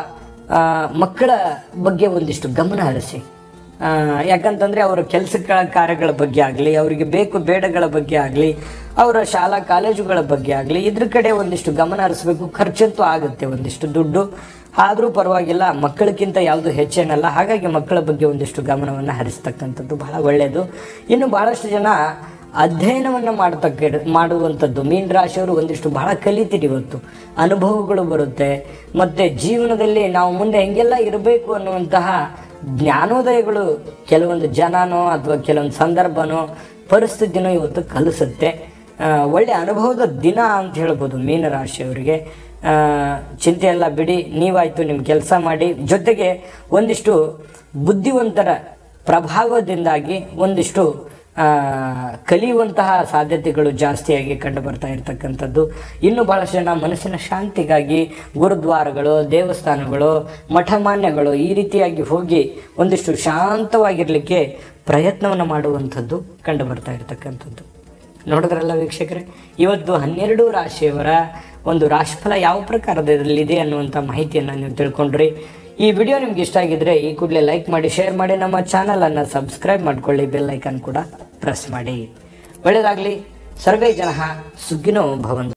ಮಕ್ಕಳ ಬಗ್ಗೆ ಒಂದಿಷ್ಟು ಗಮನ ಹರಿಸಿ. ಯಾಕಂತಂದರೆ ಅವರ ಕೆಲಸಗಳ ಕಾರ್ಯಗಳ ಬಗ್ಗೆ ಆಗಲಿ, ಅವರಿಗೆ ಬೇಕು ಬೇಡಗಳ ಬಗ್ಗೆ ಆಗಲಿ, ಅವರ ಶಾಲಾ ಕಾಲೇಜುಗಳ ಬಗ್ಗೆ ಆಗಲಿ, ಇದ್ರ ಕಡೆ ಒಂದಿಷ್ಟು ಗಮನ ಹರಿಸ್ಬೇಕು. ಖರ್ಚಂತೂ ಆಗುತ್ತೆ ಒಂದಿಷ್ಟು ದುಡ್ಡು, ಆದರೂ ಪರವಾಗಿಲ್ಲ, ಮಕ್ಕಳಕ್ಕಿಂತ ಯಾವುದು ಹೆಚ್ಚೇನಲ್ಲ. ಹಾಗಾಗಿ ಮಕ್ಕಳ ಬಗ್ಗೆ ಒಂದಿಷ್ಟು ಗಮನವನ್ನು ಹರಿಸ್ತಕ್ಕಂಥದ್ದು ಬಹಳ ಒಳ್ಳೆಯದು. ಇನ್ನು ಬಹಳಷ್ಟು ಜನ ಅಧ್ಯಯನವನ್ನು ಮಾಡುವಂಥದ್ದು ಮೀನ ರಾಶಿಯವರು ಒಂದಿಷ್ಟು ಬಹಳ ಕಲಿತೀರಿ. ಇವತ್ತು ಅನುಭವಗಳು ಬರುತ್ತೆ, ಮತ್ತು ಜೀವನದಲ್ಲಿ ನಾವು ಮುಂದೆ ಹೆಂಗೆಲ್ಲ ಇರಬೇಕು ಅನ್ನುವಂತಹ ಜ್ಞಾನೋದಯಗಳು ಕೆಲವೊಂದು ಜನನೋ ಅಥವಾ ಕೆಲವೊಂದು ಸಂದರ್ಭನೋ ಪರಿಸ್ಥಿತಿನೋ ಇವತ್ತು ಕಲಿಸುತ್ತೆ. ಒಳ್ಳೆ ಅನುಭವದ ದಿನ ಅಂತ ಹೇಳ್ಬೋದು ಮೀನರಾಶಿಯವರಿಗೆ. ಚಿಂತೆ ಎಲ್ಲ ಬಿಡಿ, ನೀವಾಯಿತು ನಿಮ್ಮ ಕೆಲಸ ಮಾಡಿ. ಜೊತೆಗೆ ಒಂದಿಷ್ಟು ಬುದ್ಧಿವಂತರ ಪ್ರಭಾವದಿಂದಾಗಿ ಒಂದಿಷ್ಟು ಕಲಿಯುವಂತಹ ಸಾಧ್ಯತೆಗಳು ಜಾಸ್ತಿಯಾಗಿ ಕಂಡು ಬರ್ತಾ ಇರತಕ್ಕಂಥದ್ದು. ಇನ್ನು ಭಾಳಷ್ಟು ಜನ ಮನಸ್ಸಿನ ಶಾಂತಿಗಾಗಿ ಗುರುದ್ವಾರಗಳು, ದೇವಸ್ಥಾನಗಳು, ಮಠಮಾನ್ಯಗಳು ಈ ರೀತಿಯಾಗಿ ಹೋಗಿ ಒಂದಿಷ್ಟು ಶಾಂತವಾಗಿರಲಿಕ್ಕೆ ಪ್ರಯತ್ನವನ್ನು ಮಾಡುವಂಥದ್ದು ಕಂಡು ಬರ್ತಾ ಇರತಕ್ಕಂಥದ್ದು. ನೋಡಿದ್ರಲ್ಲ ವೀಕ್ಷಕರೇ, ಇವತ್ತು 12 ರಾಶಿಯವರ ಒಂದು ರಾಶಿಫಲ ಯಾವ ಪ್ರಕಾರದಲ್ಲಿದೆ ಅನ್ನುವಂಥ ಮಾಹಿತಿಯನ್ನು ನೀವು ತಿಳ್ಕೊಂಡ್ರಿ. ಈ ವಿಡಿಯೋ ನಿಮ್ಗೆ ಇಷ್ಟ ಆಗಿದ್ರೆ ಈ ಕೂಡಲೇ ಲೈಕ್ ಮಾಡಿ, ಶೇರ್ ಮಾಡಿ, ನಮ್ಮ ಚಾನಲನ್ನು ಸಬ್ಸ್ಕ್ರೈಬ್ ಮಾಡ್ಕೊಳ್ಳಿ, ಬೆಲ್ ಐಕಾನ್ ಕೂಡ ಪ್ರೆಸ್ ಮಾಡಿ. ಒಳ್ಳೆಯದಾಗಲಿ. ಸರ್ವೇ ಜನಃ ಸುಖಿನೋ ಭವಂತು.